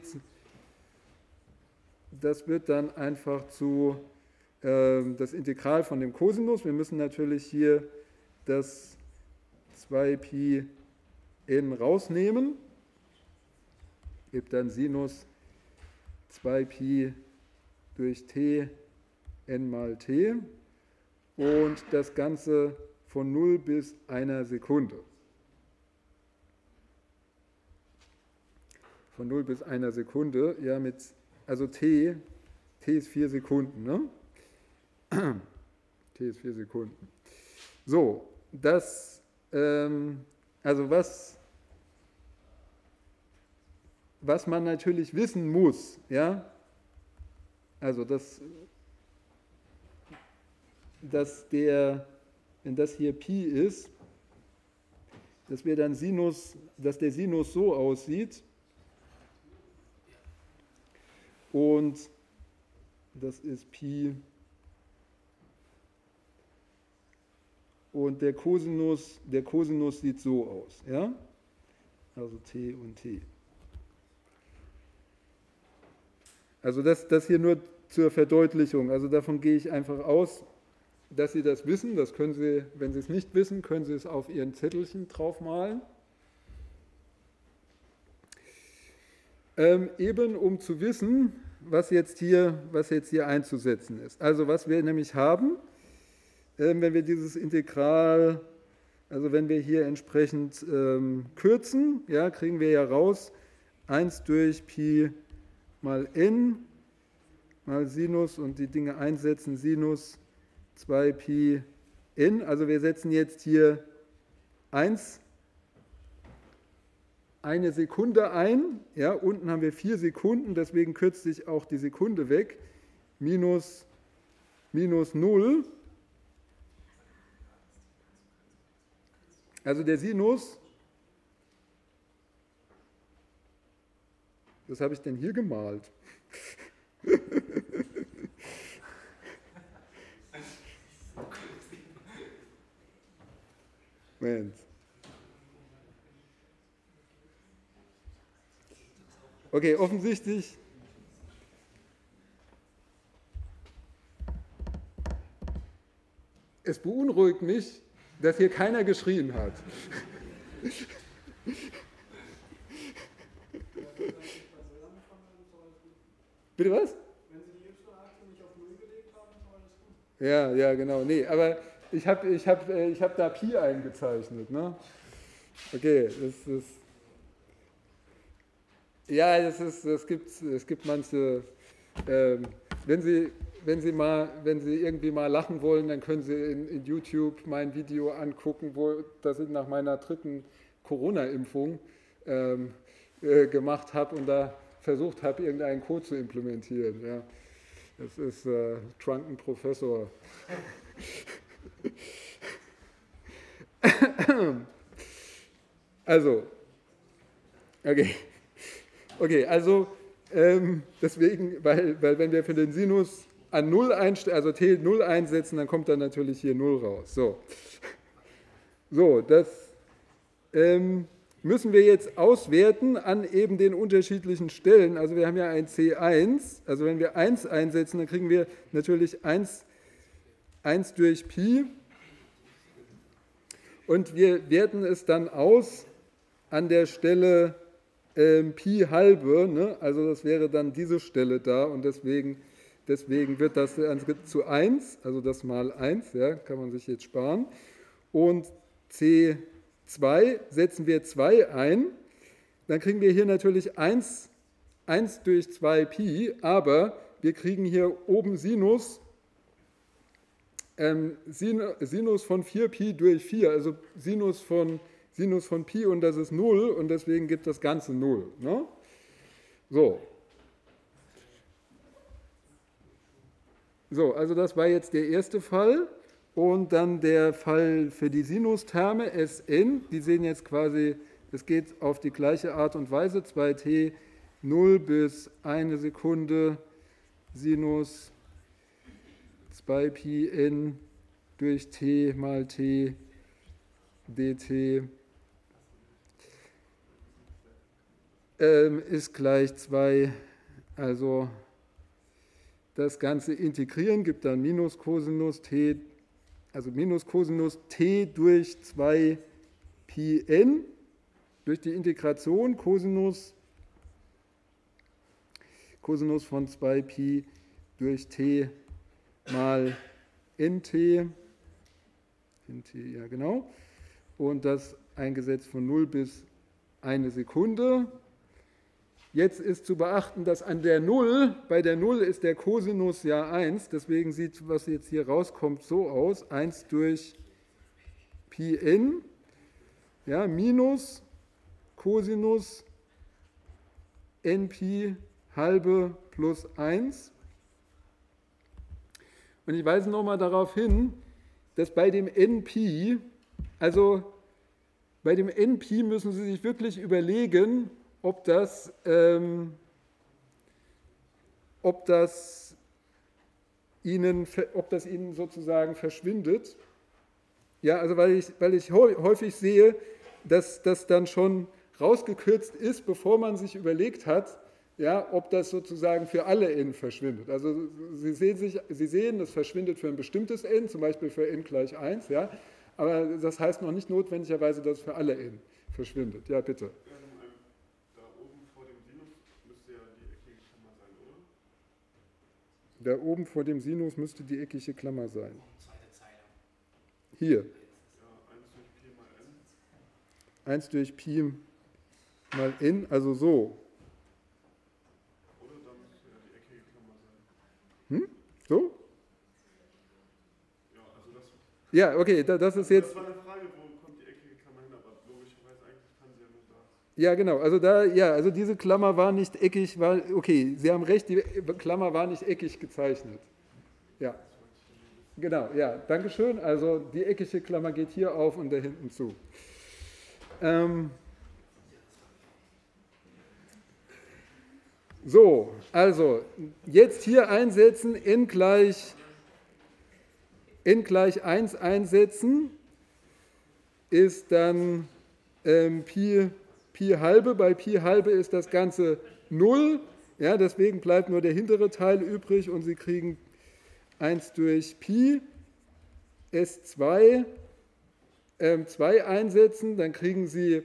das wird dann einfach zu das Integral von dem Cosinus. Wir müssen natürlich hier das 2pi n rausnehmen. Gibt dann Sinus 2pi durch t n mal t und das Ganze von 0 bis 1 Sekunde. Von 0 bis 1 Sekunde, ja, also t ist 4 Sekunden, ne? T ist 4 Sekunden. So, also was man natürlich wissen muss, ja, also dass wenn das hier Pi ist, dass der Sinus so aussieht und das ist Pi und der Cosinus sieht so aus, ja, also t und t. Also das hier nur zur Verdeutlichung, also davon gehe ich einfach aus, dass Sie das wissen. Das können Sie, wenn Sie es nicht wissen, können Sie es auf Ihren Zettelchen draufmalen. Eben um zu wissen, was jetzt hier einzusetzen ist. Also was wir nämlich haben, wenn wir dieses Integral, also wenn wir hier entsprechend kürzen, ja, kriegen wir ja raus 1 durch Pi mal n mal Sinus und die Dinge einsetzen, Sinus 2pi n, also wir setzen jetzt hier 1 Sekunde ein, ja, unten haben wir 4 Sekunden, deswegen kürzt sich auch die Sekunde weg, minus 0, also der Sinus, was habe ich denn hier gemalt? Moment. Okay, offensichtlich. Es beunruhigt mich, dass hier keiner geschrien hat. Bitte was? Wenn Sie die y-Achse nicht auf 0 gelegt haben, ist alles gut. Ja, genau. Nee, aber ich hab da Pi eingezeichnet. Ne? Okay, es gibt manche wenn Sie irgendwie mal lachen wollen, dann können Sie in YouTube mein Video angucken, das ich nach meiner 3. Corona-Impfung gemacht habe und da versucht habe, irgendeinen Code zu implementieren. Ja. Das ist Drunken Professor. Also, okay, also deswegen, weil wenn wir für den Sinus an 0 einstellen, also T 0 einsetzen, dann kommt dann natürlich hier 0 raus. So, das müssen wir jetzt auswerten an eben den unterschiedlichen Stellen. Also wir haben ja ein C1, also wenn wir 1 einsetzen, dann kriegen wir natürlich 1 durch Pi und wir werten es dann aus an der Stelle Pi halbe, ne? Also das wäre dann diese Stelle da und deswegen wird das zu 1, also das mal 1, ja, kann man sich jetzt sparen. Und C2 setzen wir 2 ein, dann kriegen wir hier natürlich 1 durch 2 Pi, aber wir kriegen hier oben Sinus von 4 Pi durch 4, also Sinus von Pi und das ist 0 und deswegen gibt das Ganze 0. Ne? So, also das war jetzt der erste Fall und dann der Fall für die Sinustherme Sn, die sehen jetzt quasi, es geht auf die gleiche Art und Weise, 2t 0 bis 1 Sekunde Sinus 2 Pi n durch t mal t dt ist gleich 2, also das Ganze integrieren gibt dann minus Cosinus t, also minus Cosinus t durch 2 Pi n durch die Integration Cosinus von 2 Pi durch t mal nt, ja genau, und das eingesetzt von 0 bis 1 Sekunde. Jetzt ist zu beachten, dass an der 0, bei der 0 ist der Cosinus ja 1, deswegen sieht, was jetzt hier rauskommt, so aus, 1 durch Pi n, ja, minus Cosinus n Pi halbe plus 1. Und ich weise nochmal darauf hin, dass bei dem NP, also bei dem NP müssen Sie sich wirklich überlegen, ob das Ihnen sozusagen verschwindet. Ja, also weil ich häufig sehe, dass das dann schon rausgekürzt ist, bevor man sich überlegt hat, ja, ob das sozusagen für alle n verschwindet. Also Sie sehen, das verschwindet für ein bestimmtes n, zum Beispiel für n gleich 1, ja, aber das heißt noch nicht notwendigerweise, dass es für alle n verschwindet. Ja, bitte. Da oben vor dem Sinus müsste ja die eckige Klammer sein, oder? Da oben vor dem Sinus müsste die eckige Klammer sein. Hier. Ja, 1 durch Pi mal n, also so. Oder da müsste ja die eckige Klammer sein. So? Ja, also das. Ja, okay, das ist jetzt. Das war eine Frage, wo kommt die eckige Klammer hin, aber logischerweise eigentlich kann sie ja nur da. Ja, genau, also diese Klammer war nicht eckig, okay, Sie haben recht, die Klammer war nicht eckig gezeichnet. Ja. Genau, ja, Dankeschön. Also die eckige Klammer geht hier auf und da hinten zu. So, also jetzt hier einsetzen, n gleich 1 einsetzen, ist dann Pi halbe. Bei Pi halbe ist das Ganze 0, ja, deswegen bleibt nur der hintere Teil übrig und Sie kriegen 1 durch Pi, S2, 2 einsetzen, dann kriegen Sie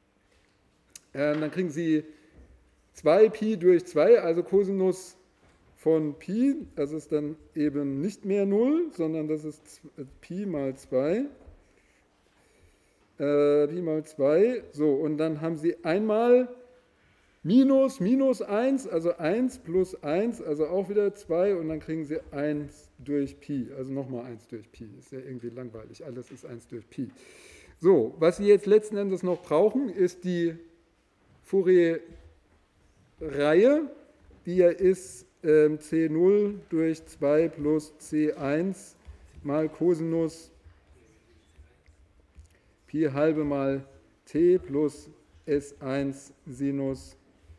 2 Pi durch 2, also Cosinus von Pi, das ist dann eben nicht mehr 0, sondern das ist Pi mal 2. Pi mal 2, so, und dann haben Sie einmal minus minus 1, also 1 plus 1, also auch wieder 2 und dann kriegen Sie 1 durch Pi, also nochmal 1 durch Pi. Ist ja irgendwie langweilig, alles ist 1 durch Pi. So, was Sie jetzt letzten Endes noch brauchen, ist die Fourier-Reihe, die ja ist C0 durch 2 plus C1 mal Cosinus Pi halbe mal t plus S1 Sinus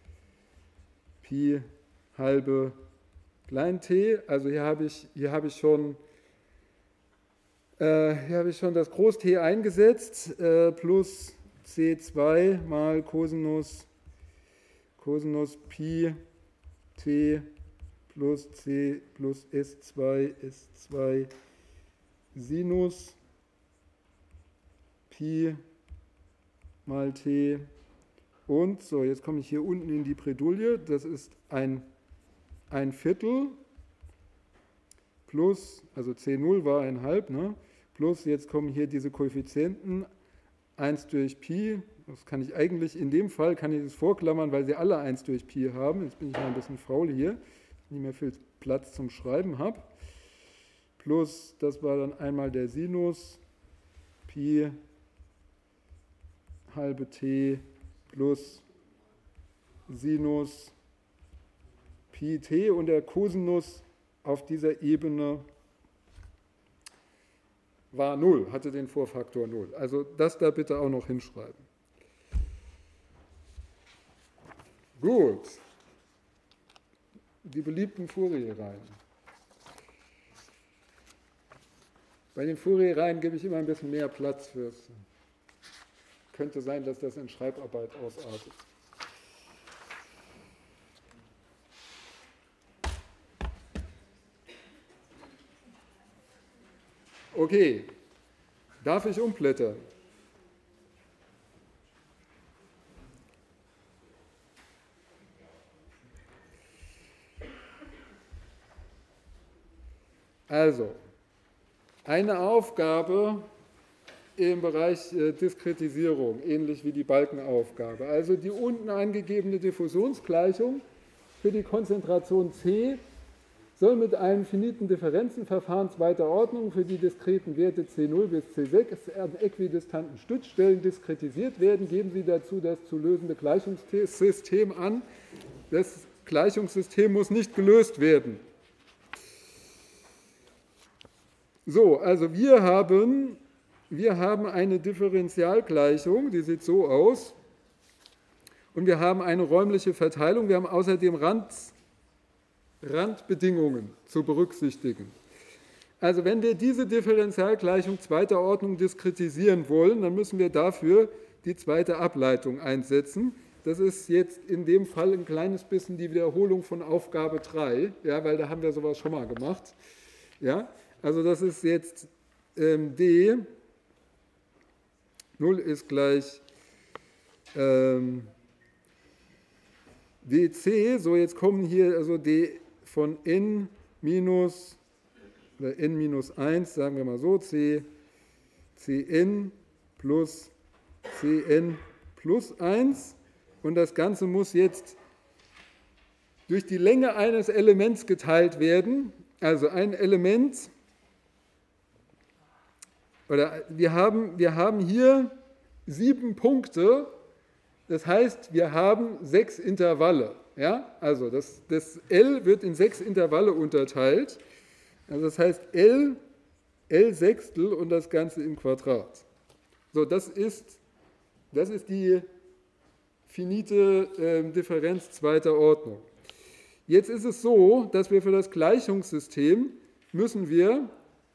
Pi halbe klein t. Also hier habe ich schon das Groß-T eingesetzt, plus C2 mal Cosinus Pi t plus C plus S2 Sinus Pi mal t. Und so, jetzt komme ich hier unten in die Bredouille, das ist ein Viertel plus, also C0 war 1/2, ne? Plus, jetzt kommen hier diese Koeffizienten, 1 durch Pi, das kann ich eigentlich, in dem Fall kann ich das vorklammern, weil sie alle 1 durch Pi haben, jetzt bin ich mal ein bisschen faul hier, nicht mehr viel Platz zum Schreiben habe, plus, das war dann einmal der Sinus Pi halbe t plus Sinus Pi t und der Cosinus auf dieser Ebene war 0, hatte den Vorfaktor 0. Also das da bitte auch noch hinschreiben. Gut. Die beliebten Fourier-Reihen. Bei den Fourier-Reihen gebe ich immer ein bisschen mehr Platz fürs. Könnte sein, dass das in Schreibarbeit ausartet. Okay, darf ich umblättern? Also, eine Aufgabe im Bereich Diskretisierung, ähnlich wie die Balkenaufgabe. Also die unten angegebene Diffusionsgleichung für die Konzentration C soll mit einem finiten Differenzenverfahren zweiter Ordnung für die diskreten Werte C0 bis C6 an äquidistanten Stützstellen diskretisiert werden. Geben Sie dazu das zu lösende Gleichungssystem an. Das Gleichungssystem muss nicht gelöst werden. So, also wir haben eine Differentialgleichung, die sieht so aus. Und wir haben eine räumliche Verteilung. Wir haben außerdem Randbedingungen zu berücksichtigen. Also wenn wir diese Differentialgleichung zweiter Ordnung diskretisieren wollen, dann müssen wir dafür die zweite Ableitung einsetzen. Das ist jetzt in dem Fall ein kleines bisschen die Wiederholung von Aufgabe 3, ja, weil da haben wir sowas schon mal gemacht. Ja, also das ist jetzt d, 0 ist gleich dc, so jetzt kommen hier also d von n minus 1, sagen wir mal so, cn plus 1 und das Ganze muss jetzt durch die Länge eines Elements geteilt werden. Also ein Element, oder wir haben hier 7 Punkte, das heißt, wir haben 6 Intervalle. Ja? Also das L wird in 6 Intervalle unterteilt. Also das heißt L Sechstel und das Ganze im Quadrat. So, das ist die finite Differenz zweiter Ordnung. Jetzt ist es so, dass wir für das Gleichungssystem müssen wir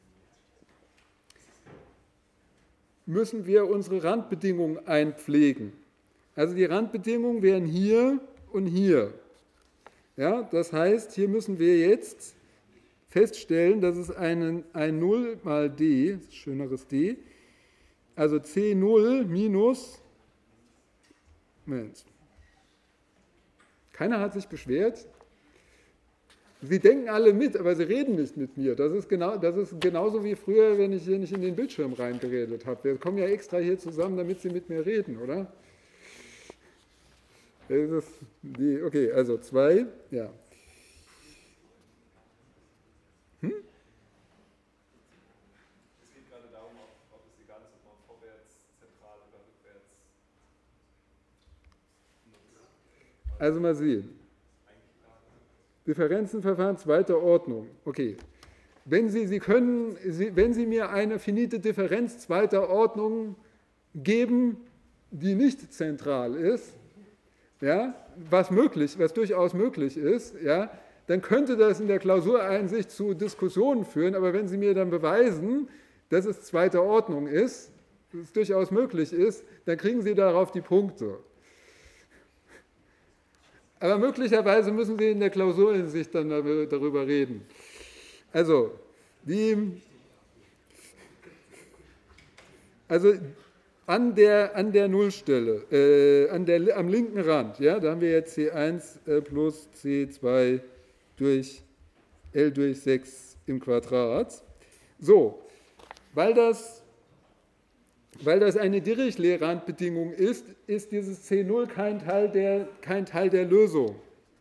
unsere Randbedingungen einpflegen. Also die Randbedingungen wären hier und hier. Ja, das heißt, hier müssen wir jetzt feststellen, dass es ein 0 mal d, schöneres d, also C0 minus, Moment, keiner hat sich beschwert. Sie denken alle mit, aber sie reden nicht mit mir. Das ist genauso wie früher, wenn ich hier nicht in den Bildschirm reingeredet habe. Wir kommen ja extra hier zusammen, damit Sie mit mir reden, oder? Okay, also 2, ja. Es geht gerade darum, ob es egal ist, ob man vorwärts, zentral oder rückwärts. Also mal sehen. Differenzenverfahren zweiter Ordnung. Okay. Wenn Sie mir eine finite Differenz zweiter Ordnung geben, die nicht zentral ist, ja, was durchaus möglich ist, ja, dann könnte das in der Klausureinsicht zu Diskussionen führen, aber wenn Sie mir dann beweisen, dass es zweiter Ordnung ist, dass es durchaus möglich ist, dann kriegen Sie darauf die Punkte. Aber möglicherweise müssen Sie in der Klausureinsicht dann darüber reden. Also an der Nullstelle, am linken Rand, ja, da haben wir jetzt C1 plus C2 durch L durch 6 im Quadrat. So, weil das eine Dirichlet-Randbedingung ist, ist dieses C0 kein Teil der Lösung.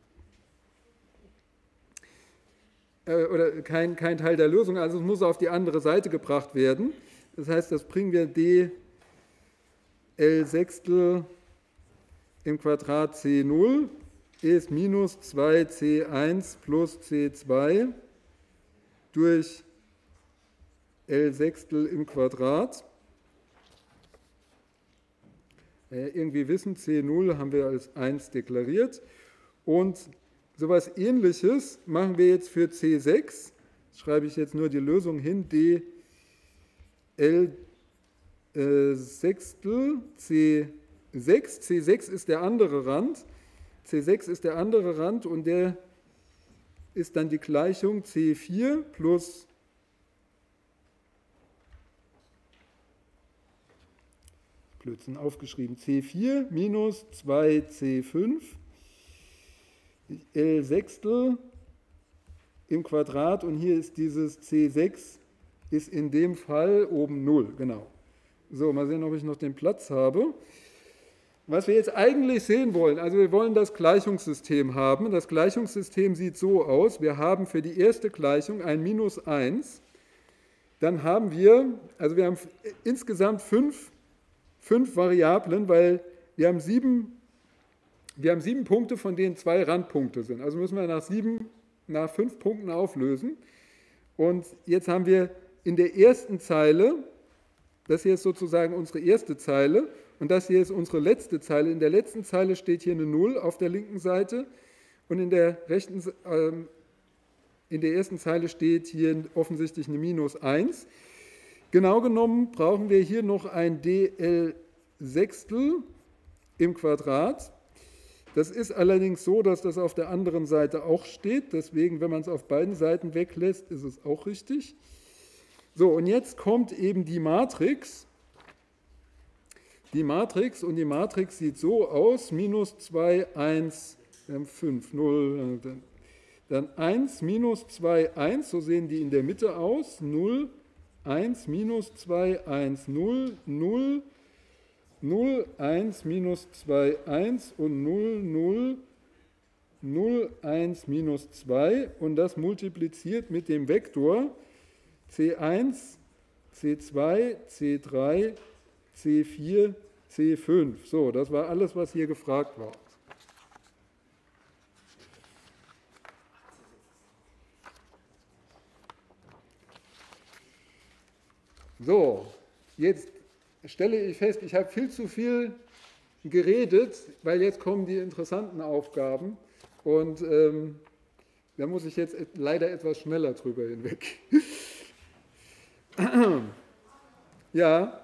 Oder kein Teil der Lösung, also es muss auf die andere Seite gebracht werden. Das heißt, das bringen wir d L Sechstel im Quadrat C0 ist minus 2C1 plus C2 durch L Sechstel im Quadrat. Irgendwie wissen, C0 haben wir als 1 deklariert. Und so etwas Ähnliches machen wir jetzt für C6. Schreibe ich jetzt nur die Lösung hin, d L Sechstel C6. C6 ist der andere Rand. C6 ist der andere Rand und der ist dann die Gleichung C4 plus Blödsinn aufgeschrieben, C4 minus 2C5 L Sechstel im Quadrat und hier ist dieses C6 ist in dem Fall oben 0, genau. So, mal sehen, ob ich noch den Platz habe. Was wir jetzt eigentlich sehen wollen, also wir wollen das Gleichungssystem haben. Das Gleichungssystem sieht so aus, wir haben für die erste Gleichung ein Minus 1, dann haben wir insgesamt fünf Variablen, weil wir haben sieben Punkte, von denen 2 Randpunkte sind. Also müssen wir nach 5 Punkten auflösen. Und jetzt haben wir in der ersten Zeile, das hier ist sozusagen unsere erste Zeile und das hier ist unsere letzte Zeile. In der letzten Zeile steht hier eine 0 auf der linken Seite und in der ersten Zeile steht hier offensichtlich eine minus 1. Genau genommen brauchen wir hier noch ein dl Sechstel im Quadrat. Das ist allerdings so, dass das auf der anderen Seite auch steht. Deswegen, wenn man es auf beiden Seiten weglässt, ist es auch richtig. So, und jetzt kommt eben die Matrix. Die Matrix sieht so aus, minus 2, 1, 5, 0, dann 1, minus 2, 1, so sehen die in der Mitte aus, 0, 1, minus 2, 1, 0, 0, 0, 1, minus 2, 1 und 0, 0, 0, 1, minus 2 und das multipliziert mit dem Vektor C1, C2, C3, C4, C5. So, das war alles, was hier gefragt war. So, jetzt stelle ich fest, ich habe viel zu viel geredet, weil jetzt kommen die interessanten Aufgaben und da muss ich jetzt leider etwas schneller drüber hinweg. Ja.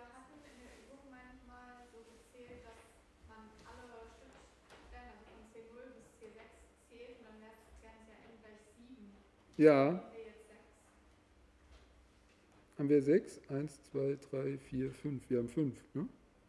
Ja. Haben wir 6? 1, 2, 3, 4, 5. Wir haben 5, ne?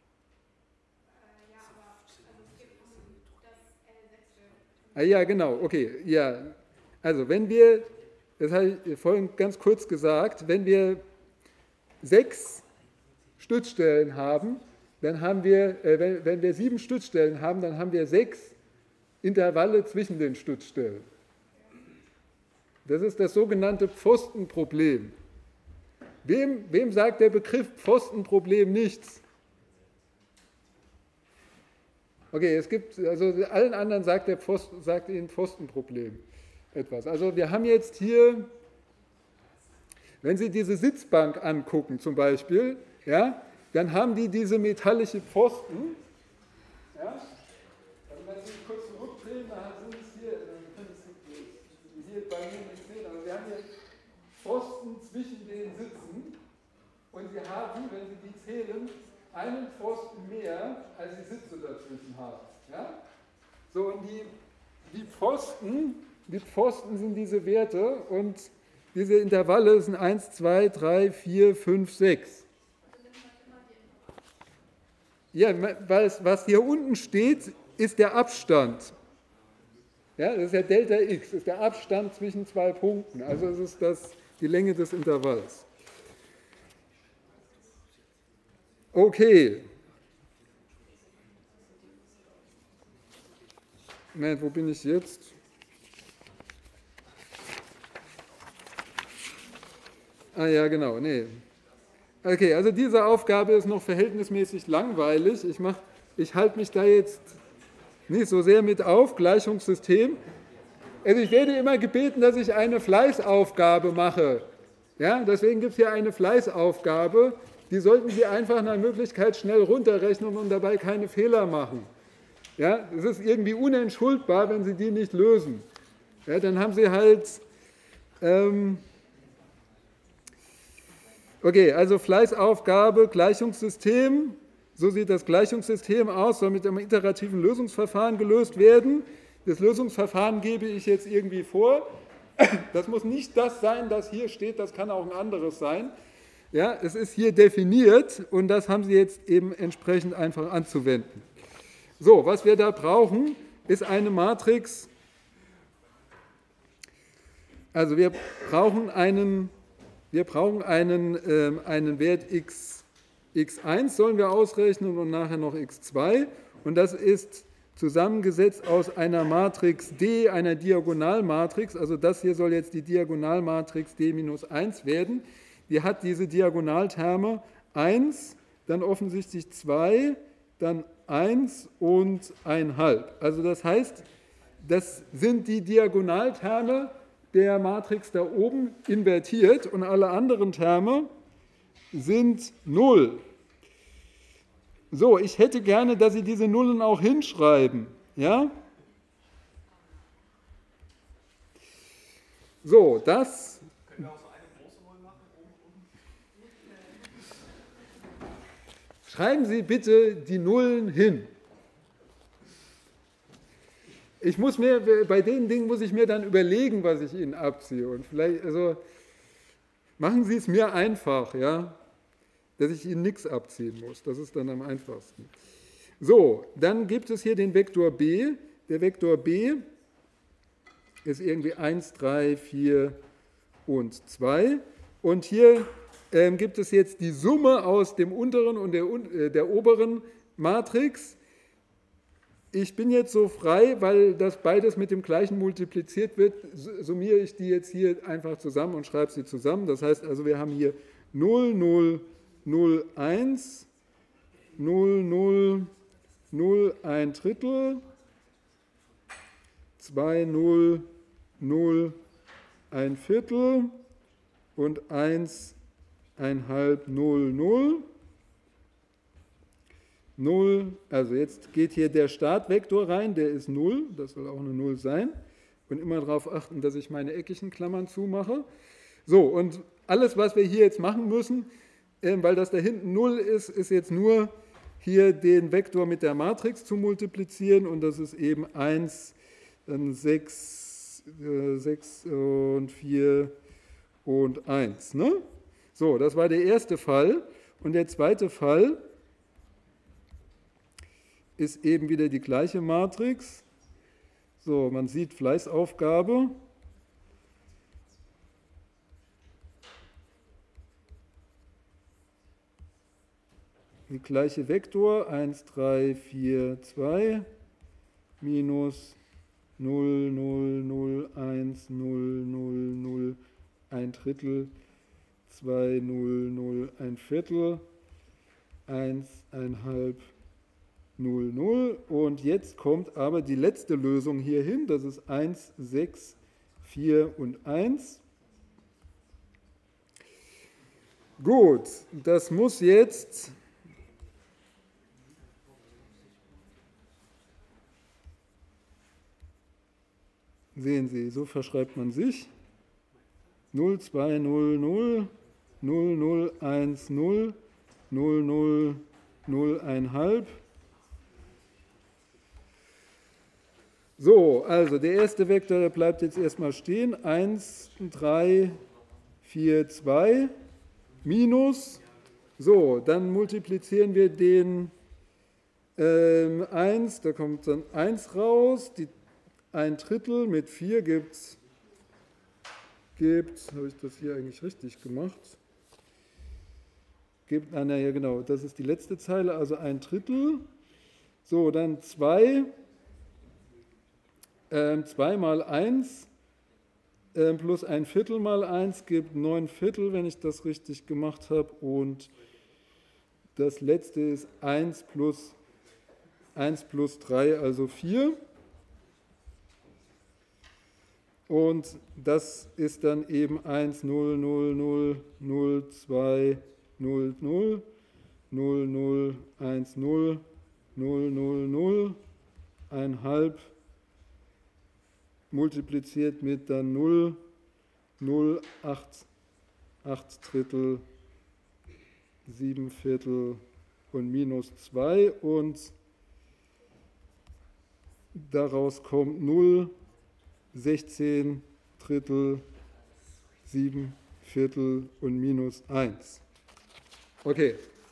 Ja, aber also es geht um das L6. Ja, genau, okay. Ja. Also wenn wir, das habe ich vorhin ganz kurz gesagt, wenn wir 6 Stützstellen haben, dann haben wir, wenn wir 7 Stützstellen haben, dann haben wir 6 Intervalle zwischen den Stützstellen. Das ist das sogenannte Pfostenproblem. Wem sagt der Begriff Pfostenproblem nichts? Okay, es gibt, also allen anderen sagt Ihnen Pfostenproblem etwas. Also wir haben jetzt hier, wenn Sie diese Sitzbank angucken zum Beispiel, ja, dann haben die diese metallische Pfosten. Ja, also wenn Sie kurz zurückdrehen, dann sind es hier, hier bei mir nicht sehen, also wir haben hier Pfosten zwischen den Sitzen und Sie haben, wenn Sie die zählen, einen Pfosten mehr, als die Sitze dazwischen haben. Ja? So, und die Pfosten sind diese Werte und diese Intervalle sind 1, 2, 3, 4, 5, 6. Ja, was hier unten steht, ist der Abstand. Ja, das ist ja Delta x, das ist der Abstand zwischen 2 Punkten. Also es ist die Länge des Intervalls. Okay. Moment, wo bin ich jetzt? Ah ja, genau, nee. Okay, also diese Aufgabe ist noch verhältnismäßig langweilig. Ich halte mich da jetzt nicht so sehr mit auf, Gleichungssystem. Also ich werde immer gebeten, dass ich eine Fleißaufgabe mache. Ja, deswegen gibt es hier eine Fleißaufgabe. Die sollten Sie einfach nach Möglichkeit schnell runterrechnen und dabei keine Fehler machen. Ja, es ist irgendwie unentschuldbar, wenn Sie die nicht lösen. Ja, dann haben Sie halt... okay, also Fleißaufgabe, Gleichungssystem. So sieht das Gleichungssystem aus, soll mit einem iterativen Lösungsverfahren gelöst werden. Das Lösungsverfahren gebe ich jetzt irgendwie vor. Das muss nicht das sein, das hier steht, das kann auch ein anderes sein. Ja, es ist hier definiert und das haben Sie jetzt eben entsprechend einfach anzuwenden. So, was wir da brauchen, ist eine Matrix. Also wir brauchen einen Wert x1 sollen wir ausrechnen und nachher noch x2. Und das ist zusammengesetzt aus einer Matrix D, einer Diagonalmatrix. Also das hier soll jetzt die Diagonalmatrix D minus 1 werden. Die hat diese Diagonalterme 1, dann offensichtlich 2, dann 1 und 1,5. Also das heißt, das sind die Diagonalterme der Matrix da oben invertiert und alle anderen Terme sind 0. So, ich hätte gerne, dass Sie diese Nullen auch hinschreiben. Ja? So, das... Können wir auch so eine große Null machen? Schreiben Sie bitte die Nullen hin. Bei den Dingen muss ich mir dann überlegen, was ich Ihnen abziehe. Und vielleicht, also machen Sie es mir einfach, ja, dass ich Ihnen nichts abziehen muss. Das ist dann am einfachsten. So, dann gibt es hier den Vektor b. Der Vektor b ist irgendwie 1, 3, 4 und 2. Und hier gibt es jetzt die Summe aus dem unteren und der oberen Matrix. Ich bin jetzt so frei, weil das beides mit dem gleichen multipliziert wird, summiere ich die jetzt hier einfach zusammen und schreibe sie zusammen. Das heißt also, wir haben hier 0, 0, 0, 1, 0, 0, 0, 1 Drittel, 2, 0, 0, 1 Viertel und 1, 1,5, 0, 0. 0, also jetzt geht hier der Startvektor rein, der ist 0, das soll auch eine 0 sein. Und immer darauf achten, dass ich meine eckigen Klammern zumache. So, und alles, was wir hier jetzt machen müssen, weil das da hinten 0 ist, ist jetzt nur hier den Vektor mit der Matrix zu multiplizieren und das ist eben 1, dann 6 und 4 und 1. Ne? So, das war der erste Fall. Und der zweite Fall ist eben wieder die gleiche Matrix. So, man sieht Fleißaufgabe. die gleiche Vektor, 1, 3, 4, 2, minus 0, 0, 0, 1, 0, 0, 0, 1 Drittel, 2, 0, 0, 1 Viertel, 1, 1,5, 0, 0. Und jetzt kommt aber die letzte Lösung hier hin, das ist 1, 6, 4 und 1. Gut, das muss jetzt sehen Sie, so verschreibt man sich. 0, 2, 0, 0, 0, 0, 1, 0, 0, 0, 0, 1,5. So, also der erste Vektor, der bleibt jetzt erstmal stehen. 1, 3, 4, 2, minus. So, dann multiplizieren wir den 1, da kommt dann 1 raus. Die 1 Drittel mit 4 gibt, habe ich das hier eigentlich richtig gemacht? Ja genau, das ist die letzte Zeile, also 1 Drittel. So, dann 2 mal 1 plus 1 Viertel mal 1 gibt 9 Viertel, wenn ich das richtig gemacht habe. Und das letzte ist 1 plus 3, also 4. Und das ist dann eben 1, 0, 0, 0, 0, 2, 0, 0, 0, 0, 1, 0, 0, 0, 0, 1,5 multipliziert mit dann 0, 0, 8 Drittel, 7 Viertel und minus 2. Und daraus kommt 0, 16 Drittel, 7 Viertel und minus 1. Okay.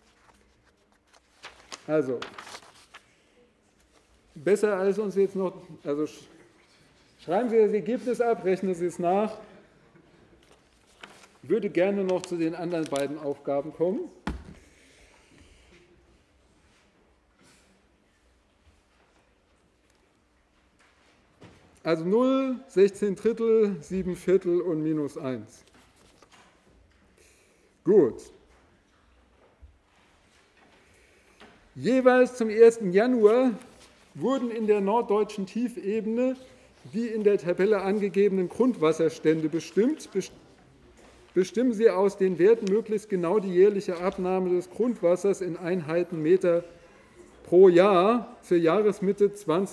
Also, besser als uns jetzt noch, also schreiben Sie das Ergebnis ab, rechnen Sie es nach. Ich würde gerne noch zu den anderen beiden Aufgaben kommen. Also 0, 16 Drittel, 7 Viertel und minus 1. Gut. Jeweils zum 1. Januar wurden in der norddeutschen Tiefebene die in der Tabelle angegebenen Grundwasserstände bestimmt. Bestimmen Sie aus den Werten möglichst genau die jährliche Abnahme des Grundwassers in Einheiten Meter pro Jahr für Jahresmitte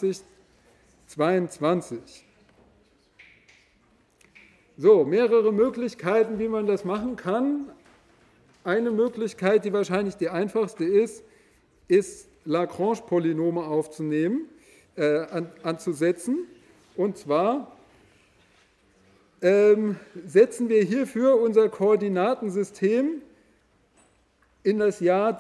2022. So, mehrere Möglichkeiten, wie man das machen kann. Eine Möglichkeit, die wahrscheinlich die einfachste ist Lagrange-Polynome anzusetzen. Und zwar setzen wir hierfür unser Koordinatensystem in das Jahr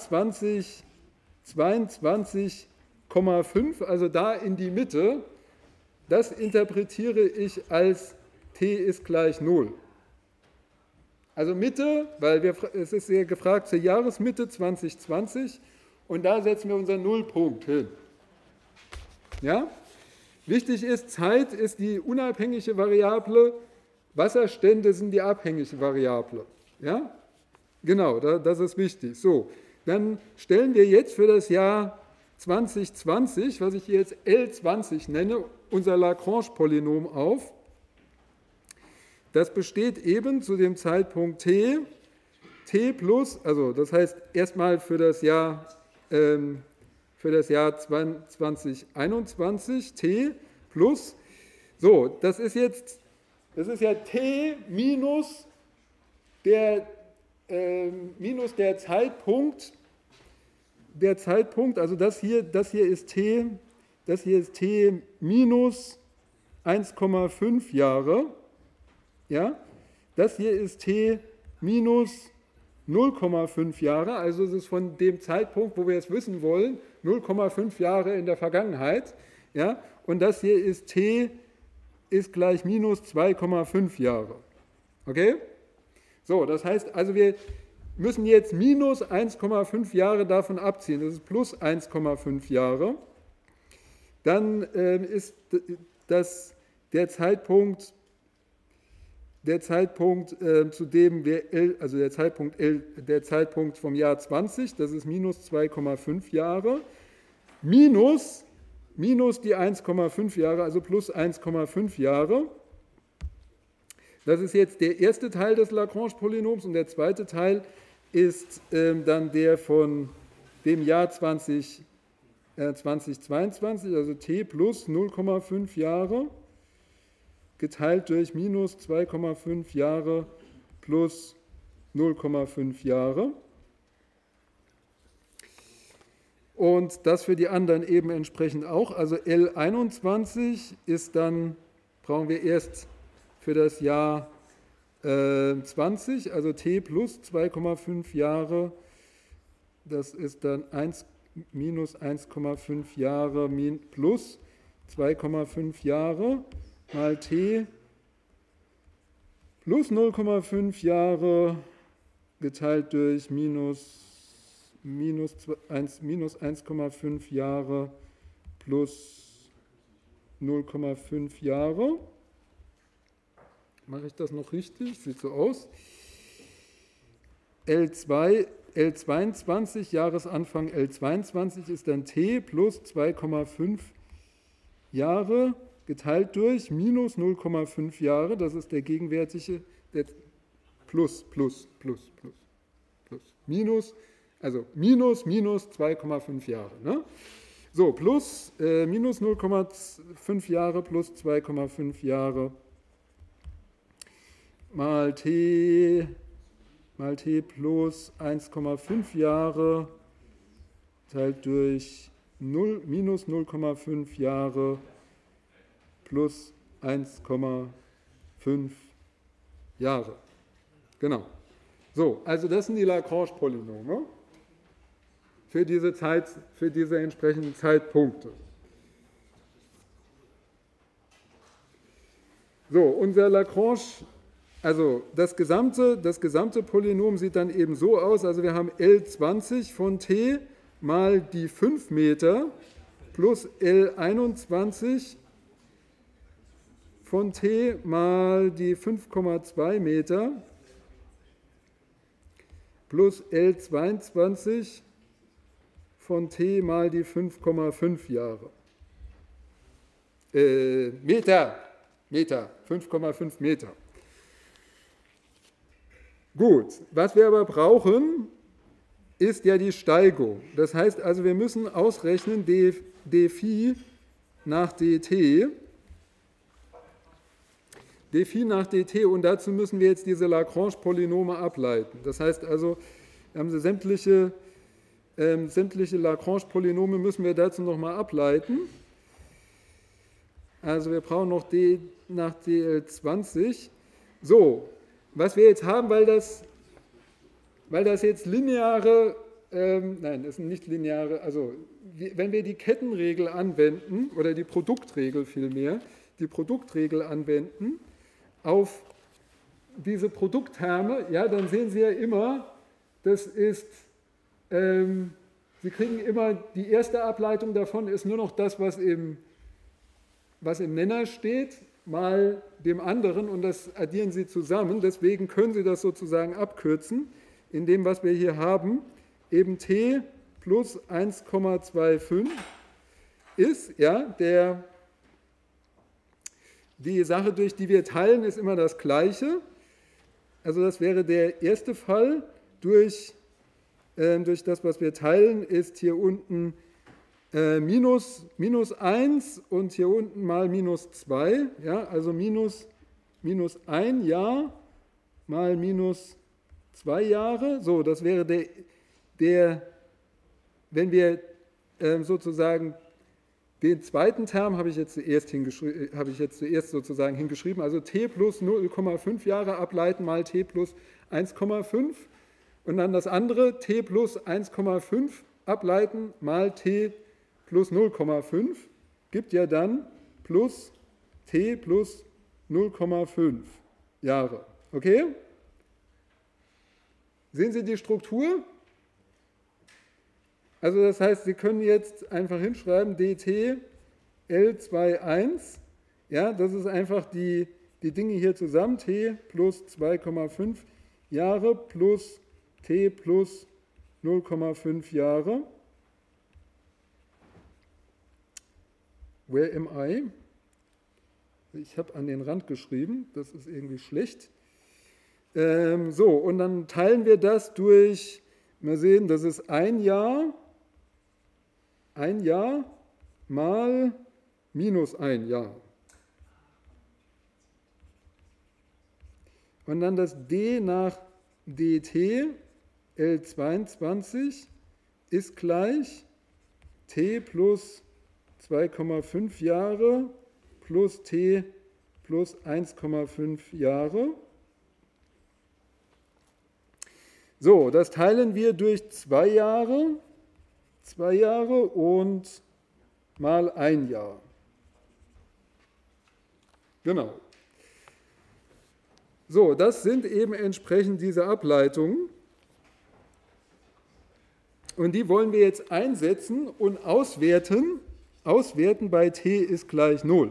2022,5, also da in die Mitte. Das interpretiere ich als t ist gleich 0. Also Mitte, weil es ist ja gefragt zur Jahresmitte 2020 und da setzen wir unseren Nullpunkt hin. Ja? Wichtig ist, Zeit ist die unabhängige Variable, Wasserstände sind die abhängige Variable. Ja? Genau, das ist wichtig. So, dann stellen wir jetzt für das Jahr 2020, was ich hier jetzt L20 nenne, unser Lagrange-Polynom auf. Das besteht eben zu dem Zeitpunkt t plus, also das heißt erstmal für das Jahr 2021 t plus, so, das ist ja t minus der Zeitpunkt, also das hier ist t minus 1,5 Jahre, ja, das hier ist t minus 0,5 Jahre, also es ist von dem Zeitpunkt, wo wir es wissen wollen, 0,5 Jahre in der Vergangenheit, ja, und das hier ist t ist gleich minus 2,5 Jahre. Okay? So, das heißt also, wir müssen jetzt minus 1,5 Jahre davon abziehen, das ist plus 1,5 Jahre, dann ist das der Zeitpunkt, zu dem wir also der Zeitpunkt vom Jahr 20, das ist minus 2,5 Jahre, minus die 1,5 Jahre, also plus 1,5 Jahre. Das ist jetzt der erste Teil des Lagrange-Polynoms und der zweite Teil ist dann der von dem Jahr 2022, also t plus 0,5 Jahre, geteilt durch minus 2,5 Jahre plus 0,5 Jahre. Und das für die anderen eben entsprechend auch. Also L21 ist dann, brauchen wir erst für das Jahr 20, also t plus 2,5 Jahre, das ist dann minus 1,5 Jahre plus 2,5 Jahre mal t plus 0,5 Jahre geteilt durch minus 1,5 Jahre plus 0,5 Jahre. Mache ich das noch richtig? Sieht so aus. L22, Jahresanfang L22 ist dann t plus 2,5 Jahre geteilt durch minus 0,5 Jahre, das ist der gegenwärtige, plus, minus, also minus 2,5 Jahre. Ne? So, plus minus 0,5 Jahre plus 2,5 Jahre mal t plus 1,5 Jahre teilt durch minus 0,5 Jahre plus 1,5 Jahre. Genau. So, also das sind die Lagrange-Polynome für diese entsprechenden Zeitpunkte. So, unser Lagrange, also das gesamte Polynom sieht dann eben so aus, also wir haben L20 von t mal die 5 Meter plus L21 von t mal die 5,2 Meter plus L22 von t mal die 5,5 Jahre. Meter, 5,5 Meter. Gut, was wir aber brauchen, ist ja die Steigung. Das heißt also, wir müssen ausrechnen dphi nach dt. dphi nach dt und dazu müssen wir jetzt diese Lagrange-Polynome ableiten. Das heißt also, haben Sie sämtliche Lagrange-Polynome müssen wir dazu nochmal ableiten. Also wir brauchen noch d nach dl20. So, was wir jetzt haben, weil das jetzt lineare, nein, das sind nicht lineare, also wenn wir die Kettenregel anwenden, oder die Produktregel vielmehr, die Produktregel anwenden auf diese Produktterme, ja, dann sehen Sie ja immer, das ist, Sie kriegen immer, die erste Ableitung davon ist nur noch das, was im Nenner steht, mal dem anderen und das addieren Sie zusammen. Deswegen können Sie das sozusagen abkürzen, in dem, was wir hier haben, eben t plus 1,25 ist, ja, die Sache, durch die wir teilen, ist immer das Gleiche. Also das wäre der erste Fall. Durch das, was wir teilen, ist hier unten minus 1 und hier unten mal minus 2. Ja, also minus 1 Jahr mal minus 2 Jahre. So, das wäre wenn wir sozusagen den zweiten Term habe ich jetzt zuerst sozusagen hingeschrieben, also t plus 0,5 Jahre ableiten mal t plus 1,5 und dann das andere t plus 1,5 ableiten mal t plus 0,5 gibt ja dann plus t plus 0,5 Jahre. Okay? Sehen Sie die Struktur? Also das heißt, Sie können jetzt einfach hinschreiben, dt L21, ja, das ist einfach die Dinge hier zusammen, t plus 2,5 Jahre plus t plus 0,5 Jahre. Where am I? Ich habe an den Rand geschrieben, das ist irgendwie schlecht. So, und dann teilen wir das durch, mal sehen, das ist ein Jahr mal minus ein Jahr. Und dann das d nach dt L22 ist gleich t plus 2,5 Jahre plus t plus 1,5 Jahre. So, das teilen wir durch 2 Jahre und mal ein Jahr. Genau. So, das sind eben entsprechend diese Ableitungen. Und die wollen wir jetzt einsetzen und auswerten. Auswerten bei t ist gleich 0.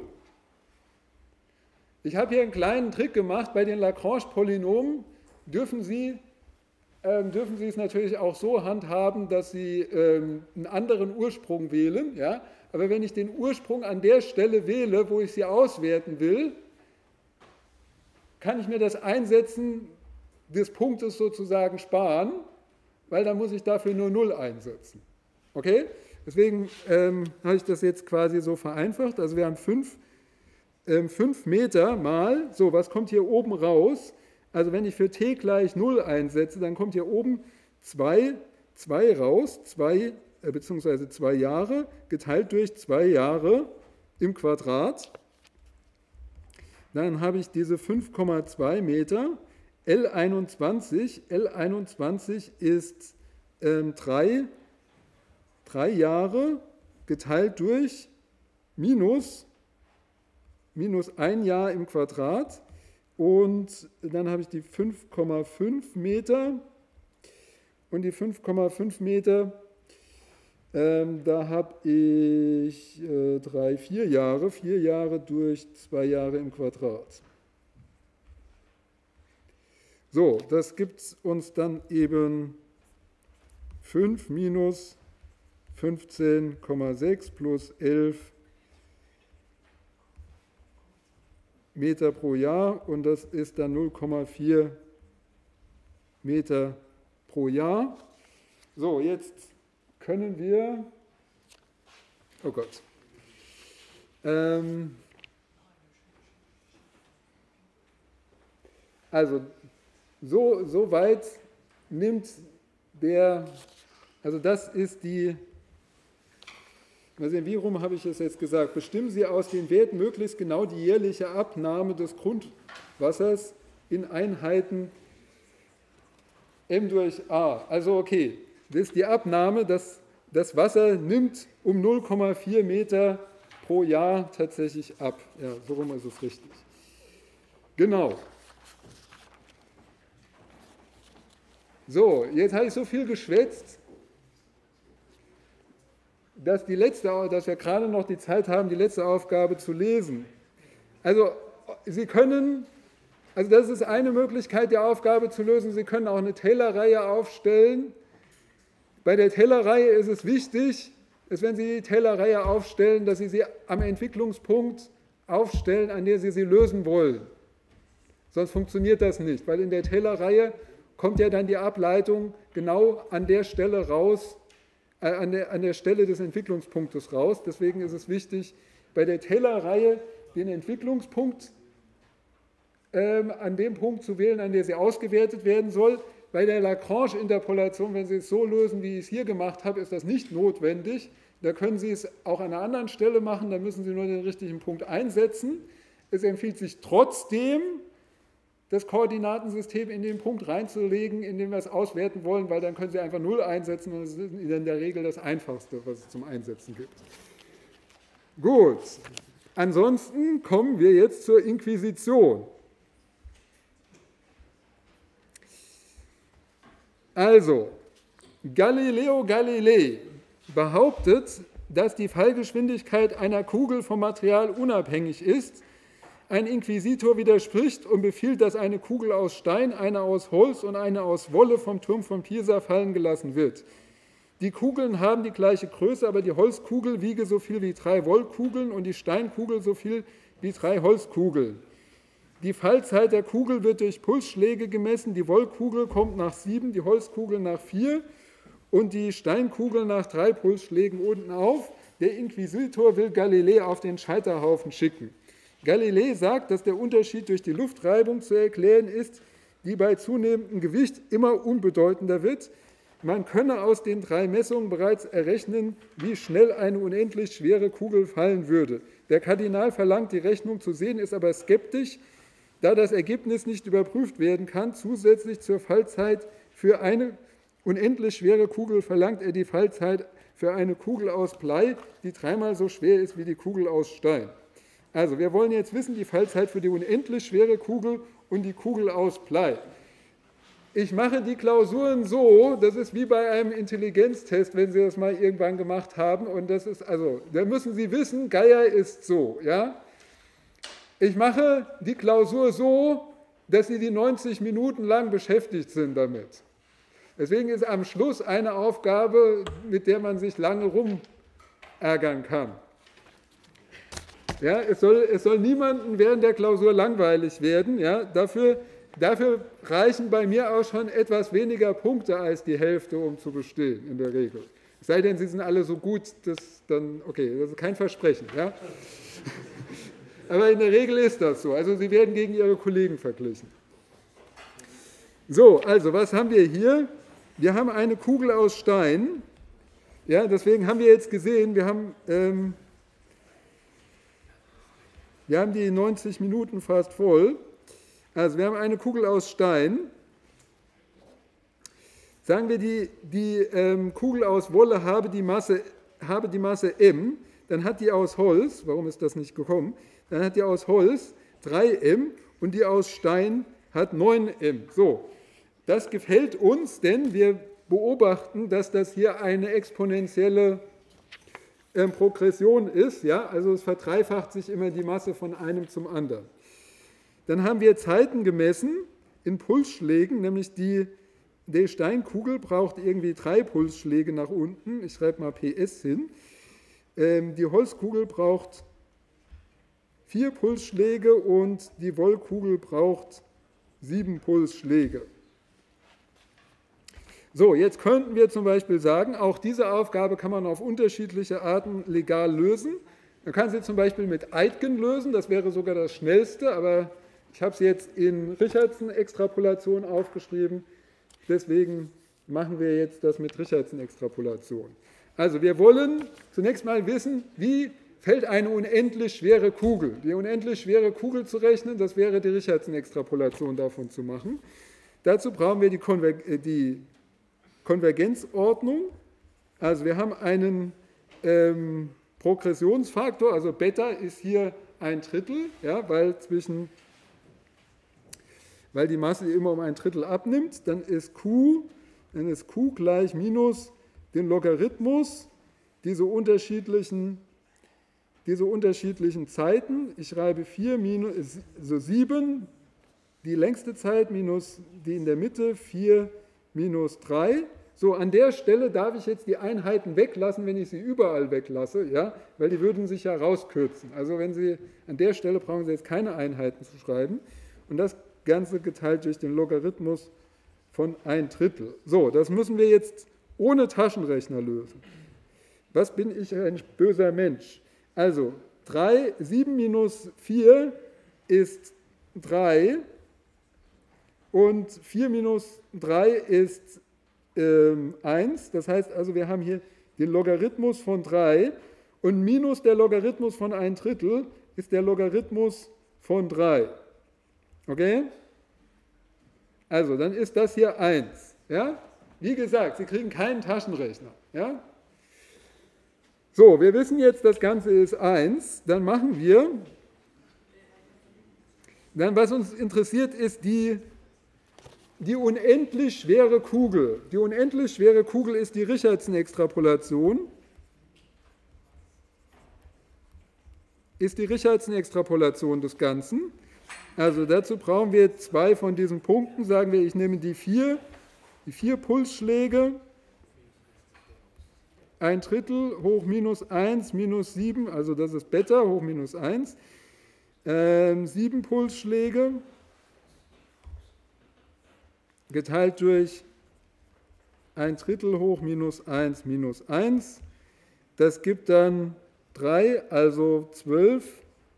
Ich habe hier einen kleinen Trick gemacht. Bei den Lagrange-Polynomen dürfen Sie es natürlich auch so handhaben, dass Sie einen anderen Ursprung wählen. Ja? Aber wenn ich den Ursprung an der Stelle wähle, wo ich sie auswerten will, kann ich mir das Einsetzen des Punktes sozusagen sparen, weil dann muss ich dafür nur 0 einsetzen. Okay? Deswegen habe ich das jetzt quasi so vereinfacht. Also wir haben 5 Meter mal, so, was kommt hier oben raus? Also wenn ich für t gleich 0 einsetze, dann kommt hier oben 2 raus, beziehungsweise 2 Jahre, geteilt durch 2 Jahre im Quadrat. Dann habe ich diese 5,2 Meter, L21 ist 3 Jahre geteilt durch minus 1 Jahr im Quadrat. Und dann habe ich die 5,5 Meter und die 5,5 Meter, da habe ich 4 Jahre durch 2 Jahre im Quadrat. So, das gibt uns dann eben 5 minus 15,6 plus 11 Meter pro Jahr und das ist dann 0,4 Meter pro Jahr. So, jetzt können wir, oh Gott, also so weit nimmt also das ist die, mal sehen, wie rum habe ich es jetzt gesagt? Bestimmen Sie aus den Werten möglichst genau die jährliche Abnahme des Grundwassers in Einheiten m durch a. Also okay, das ist die Abnahme, das Wasser nimmt um 0,4 Meter pro Jahr tatsächlich ab. Ja, so rum ist es richtig. Genau. So, jetzt habe ich so viel geschwätzt, dass wir gerade noch die Zeit haben, die letzte Aufgabe zu lesen. Also Sie können, also das ist eine Möglichkeit, die Aufgabe zu lösen. Sie können auch eine Taylor-Reihe aufstellen. Bei der Taylor-Reihe ist es wichtig, dass wenn Sie die Taylor-Reihe aufstellen, dass Sie sie am Entwicklungspunkt aufstellen, an der Sie sie lösen wollen. Sonst funktioniert das nicht, weil in der Taylor-Reihe kommt ja dann die Ableitung genau an der Stelle raus, an der Stelle des Entwicklungspunktes raus. Deswegen ist es wichtig, bei der Taylor-Reihe den Entwicklungspunkt an dem Punkt zu wählen, an der sie ausgewertet werden soll. Bei der Lagrange-Interpolation, wenn Sie es so lösen, wie ich es hier gemacht habe, ist das nicht notwendig. Da können Sie es auch an einer anderen Stelle machen, da müssen Sie nur den richtigen Punkt einsetzen. Es empfiehlt sich trotzdem, das Koordinatensystem in den Punkt reinzulegen, in dem wir es auswerten wollen, weil dann können Sie einfach 0 einsetzen und das ist in der Regel das Einfachste, was es zum Einsetzen gibt. Gut, ansonsten kommen wir jetzt zur Inquisition. Also, Galileo Galilei behauptet, dass die Fallgeschwindigkeit einer Kugel vom Material unabhängig ist. Ein Inquisitor widerspricht und befiehlt, dass eine Kugel aus Stein, eine aus Holz und eine aus Wolle vom Turm von Pisa fallen gelassen wird. Die Kugeln haben die gleiche Größe, aber die Holzkugel wiege so viel wie 3 Wollkugeln und die Steinkugel so viel wie 3 Holzkugeln. Die Fallzeit der Kugel wird durch Pulsschläge gemessen. Die Wollkugel kommt nach 7, die Holzkugel nach 4 und die Steinkugel nach 3 Pulsschlägen unten auf. Der Inquisitor will Galilei auf den Scheiterhaufen schicken. Galilei sagt, dass der Unterschied durch die Luftreibung zu erklären ist, die bei zunehmendem Gewicht immer unbedeutender wird. Man könne aus den 3 Messungen bereits errechnen, wie schnell eine unendlich schwere Kugel fallen würde. Der Kardinal verlangt, die Rechnung zu sehen, ist aber skeptisch, da das Ergebnis nicht überprüft werden kann. Zusätzlich zur Fallzeit für eine unendlich schwere Kugel verlangt er die Fallzeit für eine Kugel aus Blei, die 3-mal so schwer ist wie die Kugel aus Stein. Also, wir wollen jetzt wissen, die Fallzeit für die unendlich schwere Kugel und die Kugel aus Blei. Ich mache die Klausuren so, das ist wie bei einem Intelligenztest, wenn Sie das mal irgendwann gemacht haben. Und das ist, also, da müssen Sie wissen, Geier ist so. Ja? Ich mache die Klausur so, dass Sie die 90 Minuten lang beschäftigt sind damit. Deswegen ist am Schluss eine Aufgabe, mit der man sich lange rumärgern kann. Ja, es soll niemandem während der Klausur langweilig werden. Ja? Dafür reichen bei mir auch schon etwas weniger Punkte als die Hälfte, um zu bestehen, in der Regel. Es sei denn, Sie sind alle so gut, das ist kein Versprechen. Ja? Aber in der Regel ist das so. Also Sie werden gegen Ihre Kollegen verglichen. So, also was haben wir hier? Wir haben eine Kugel aus Stein. Ja, deswegen haben wir jetzt gesehen, wir haben die 90 Minuten fast voll. Also wir haben eine Kugel aus Stein. Sagen wir, die Kugel aus Wolle habe die Masse m, dann hat die aus Holz, warum ist das nicht gekommen, dann hat die aus Holz 3m und die aus Stein hat 9m. So, das gefällt uns, denn wir beobachten, dass das hier eine exponentielle Progression ist. Ja? Also es verdreifacht sich immer die Masse von einem zum anderen. Dann haben wir Zeiten gemessen in Pulsschlägen, nämlich die Steinkugel braucht irgendwie 3 Pulsschläge nach unten. Ich schreibe mal PS hin. Die Holzkugel braucht 4 Pulsschläge und die Wollkugel braucht 7 Pulsschläge. So, jetzt könnten wir zum Beispiel sagen, auch diese Aufgabe kann man auf unterschiedliche Arten legal lösen. Man kann sie zum Beispiel mit Aitken lösen, das wäre sogar das Schnellste, aber ich habe es jetzt in Richardson-Extrapolation aufgeschrieben, deswegen machen wir jetzt das mit Richardson-Extrapolation. Also wir wollen zunächst mal wissen, wie fällt eine unendlich schwere Kugel. Die unendlich schwere Kugel zu rechnen, das wäre die Richardson-Extrapolation davon zu machen. Dazu brauchen wir die Konvergenzordnung. Also wir haben einen Progressionsfaktor, also Beta ist hier 1/3, ja, weil die Masse immer um 1/3 abnimmt, dann ist Q gleich minus den Logarithmus diese unterschiedlichen Zeiten. Ich schreibe 4 minus 7, die längste Zeit minus die in der Mitte, 4 minus 3. So, an der Stelle darf ich jetzt die Einheiten weglassen, wenn ich sie überall weglasse, ja, weil die würden sich ja rauskürzen. Also an der Stelle brauchen Sie jetzt keine Einheiten zu schreiben. Und das Ganze geteilt durch den Logarithmus von 1/3. So, das müssen wir jetzt ohne Taschenrechner lösen. Was bin ich ein böser Mensch? Also 7 minus 4 ist 3 und 4 minus 3 ist 1. Das heißt also, wir haben hier den Logarithmus von 3 und minus der Logarithmus von 1/3 ist der Logarithmus von 3. Okay? Also, dann ist das hier 1. Ja? Wie gesagt, Sie kriegen keinen Taschenrechner. Ja? So, wir wissen jetzt, das Ganze ist 1. Dann machen wir, was uns interessiert, ist die unendlich schwere Kugel. Die unendlich schwere Kugel ist die Richardson-Extrapolation. Ist die Richardson-Extrapolation des Ganzen. Also dazu brauchen wir 2 von diesen Punkten. Sagen wir, ich nehme die 4 Pulsschläge, 1/3 hoch minus 1 minus 7, also das ist Beta hoch minus 1, 7 Pulsschläge geteilt durch 1/3 hoch minus 1 minus 1. Das gibt dann 3, also 12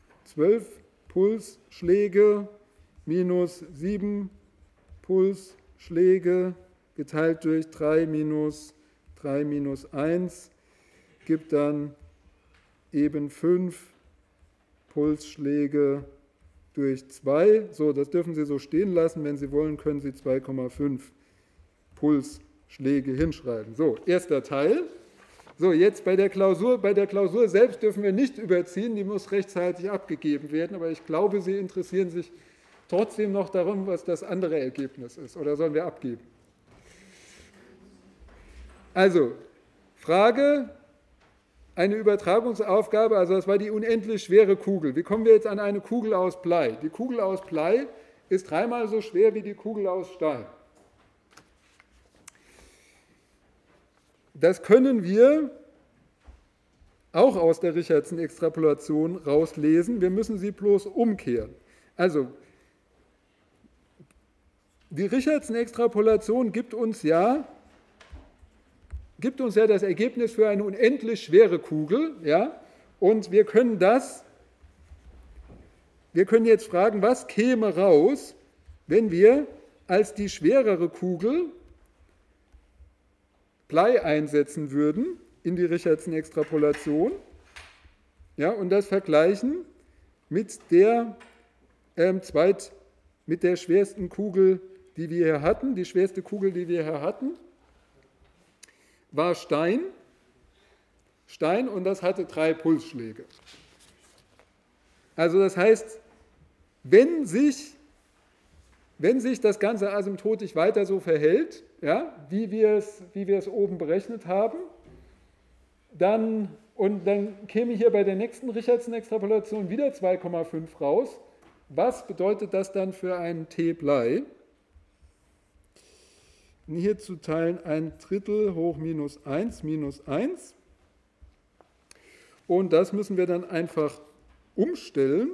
Pulsschläge minus 7 Pulsschläge geteilt durch 3 minus 1 gibt dann eben 5 Pulsschläge durch 2. So, das dürfen Sie so stehen lassen. Wenn Sie wollen, können Sie 2,5 Pulsschläge hinschreiben. So, erster Teil. So, jetzt bei der Klausur. Bei der Klausur selbst dürfen wir nicht überziehen, die muss rechtzeitig abgegeben werden, aber ich glaube, Sie interessieren sich trotzdem noch darum, was das andere Ergebnis ist. Oder sollen wir abgeben? Also, Frage, eine Übertragungsaufgabe, also das war die unendlich schwere Kugel. Wie kommen wir jetzt an eine Kugel aus Blei? Die Kugel aus Blei ist 3-mal so schwer wie die Kugel aus Stein. Das können wir auch aus der Richardson-Extrapolation rauslesen. Wir müssen sie bloß umkehren. Also, die Richardson-Extrapolation gibt uns ja das Ergebnis für eine unendlich schwere Kugel, ja, und wir können jetzt fragen, was käme raus, wenn wir als die schwerere Kugel Blei einsetzen würden in die Richardson-Extrapolation, ja, und das vergleichen mit der schwersten Kugel, die wir hier hatten. Die schwerste Kugel, die wir hier hatten, war Stein, und das hatte 3 Pulsschläge. Also das heißt, wenn sich das Ganze asymptotisch weiter so verhält, ja, wie wir es oben berechnet haben, dann käme hier bei der nächsten Richardson-Extrapolation wieder 2,5 raus. Was bedeutet das dann für ein T Blei? Hier zu teilen 1/3 hoch minus 1 minus 1. Und das müssen wir dann einfach umstellen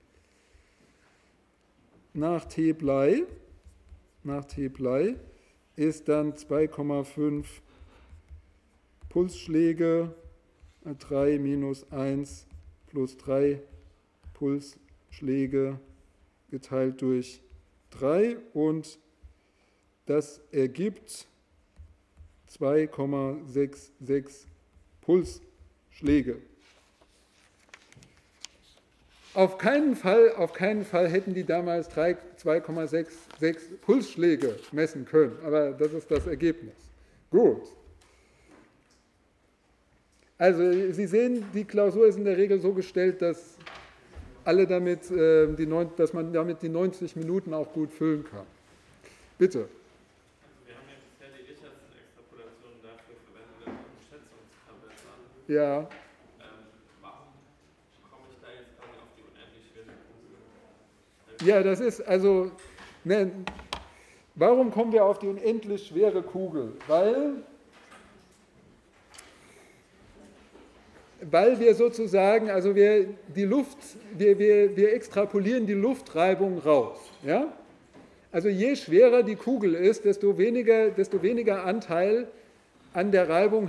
nach T Blei. Nach T Blei ist dann 2,5 Pulsschläge, 3 minus 1 plus 3 Pulsschläge geteilt durch 3 und das ergibt 2,66 Pulsschläge. Auf keinen Fall hätten die damals 2,66 Pulsschläge messen können, aber das ist das Ergebnis. Gut. Also Sie sehen, die Klausur ist in der Regel so gestellt, dass man damit die 90 Minuten auch gut füllen kann. Bitte. Wir haben ja bisher die Richardson-Extrapolation dafür verwendet, um Schätzungstabellen. Ja. Warum komme ich da jetzt gerade auf die unendlich schwere Kugel? Ja, das ist also, warum kommen wir auf die unendlich schwere Kugel? Weil wir sozusagen, also wir extrapolieren die Luftreibung raus. Ja? Also je schwerer die Kugel ist, desto weniger Anteil an der Reibung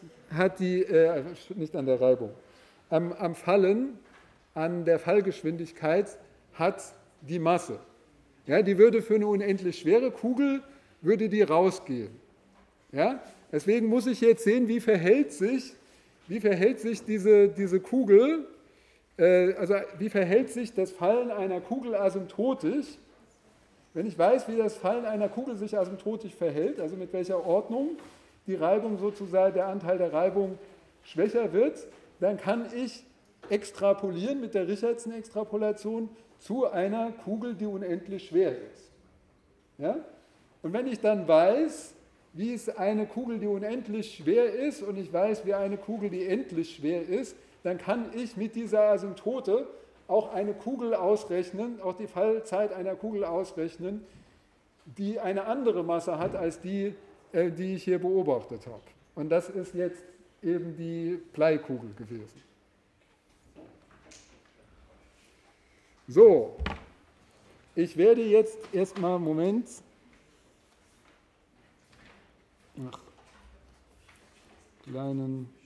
am Fallen, an der Fallgeschwindigkeit hat die Masse. Ja, die würde für eine unendlich schwere Kugel, würde die rausgehen. Ja? Deswegen muss ich jetzt sehen, wie verhält sich diese Kugel, also wie verhält sich das Fallen einer Kugel asymptotisch. Wenn ich weiß, wie das Fallen einer Kugel sich asymptotisch verhält, also mit welcher Ordnung die Reibung sozusagen, der Anteil der Reibung schwächer wird, dann kann ich extrapolieren mit der Richardson-Extrapolation zu einer Kugel, die unendlich schwer ist. Ja? Und wenn ich dann weiß, wie ist eine Kugel, die unendlich schwer ist, und ich weiß, wie eine Kugel, die endlich schwer ist, dann kann ich mit dieser Asymptote auch eine Kugel ausrechnen, auch die Fallzeit einer Kugel ausrechnen, die eine andere Masse hat als die, die ich hier beobachtet habe. Und das ist jetzt eben die Bleikugel gewesen. So, ich werde jetzt erstmal, Moment, kleinen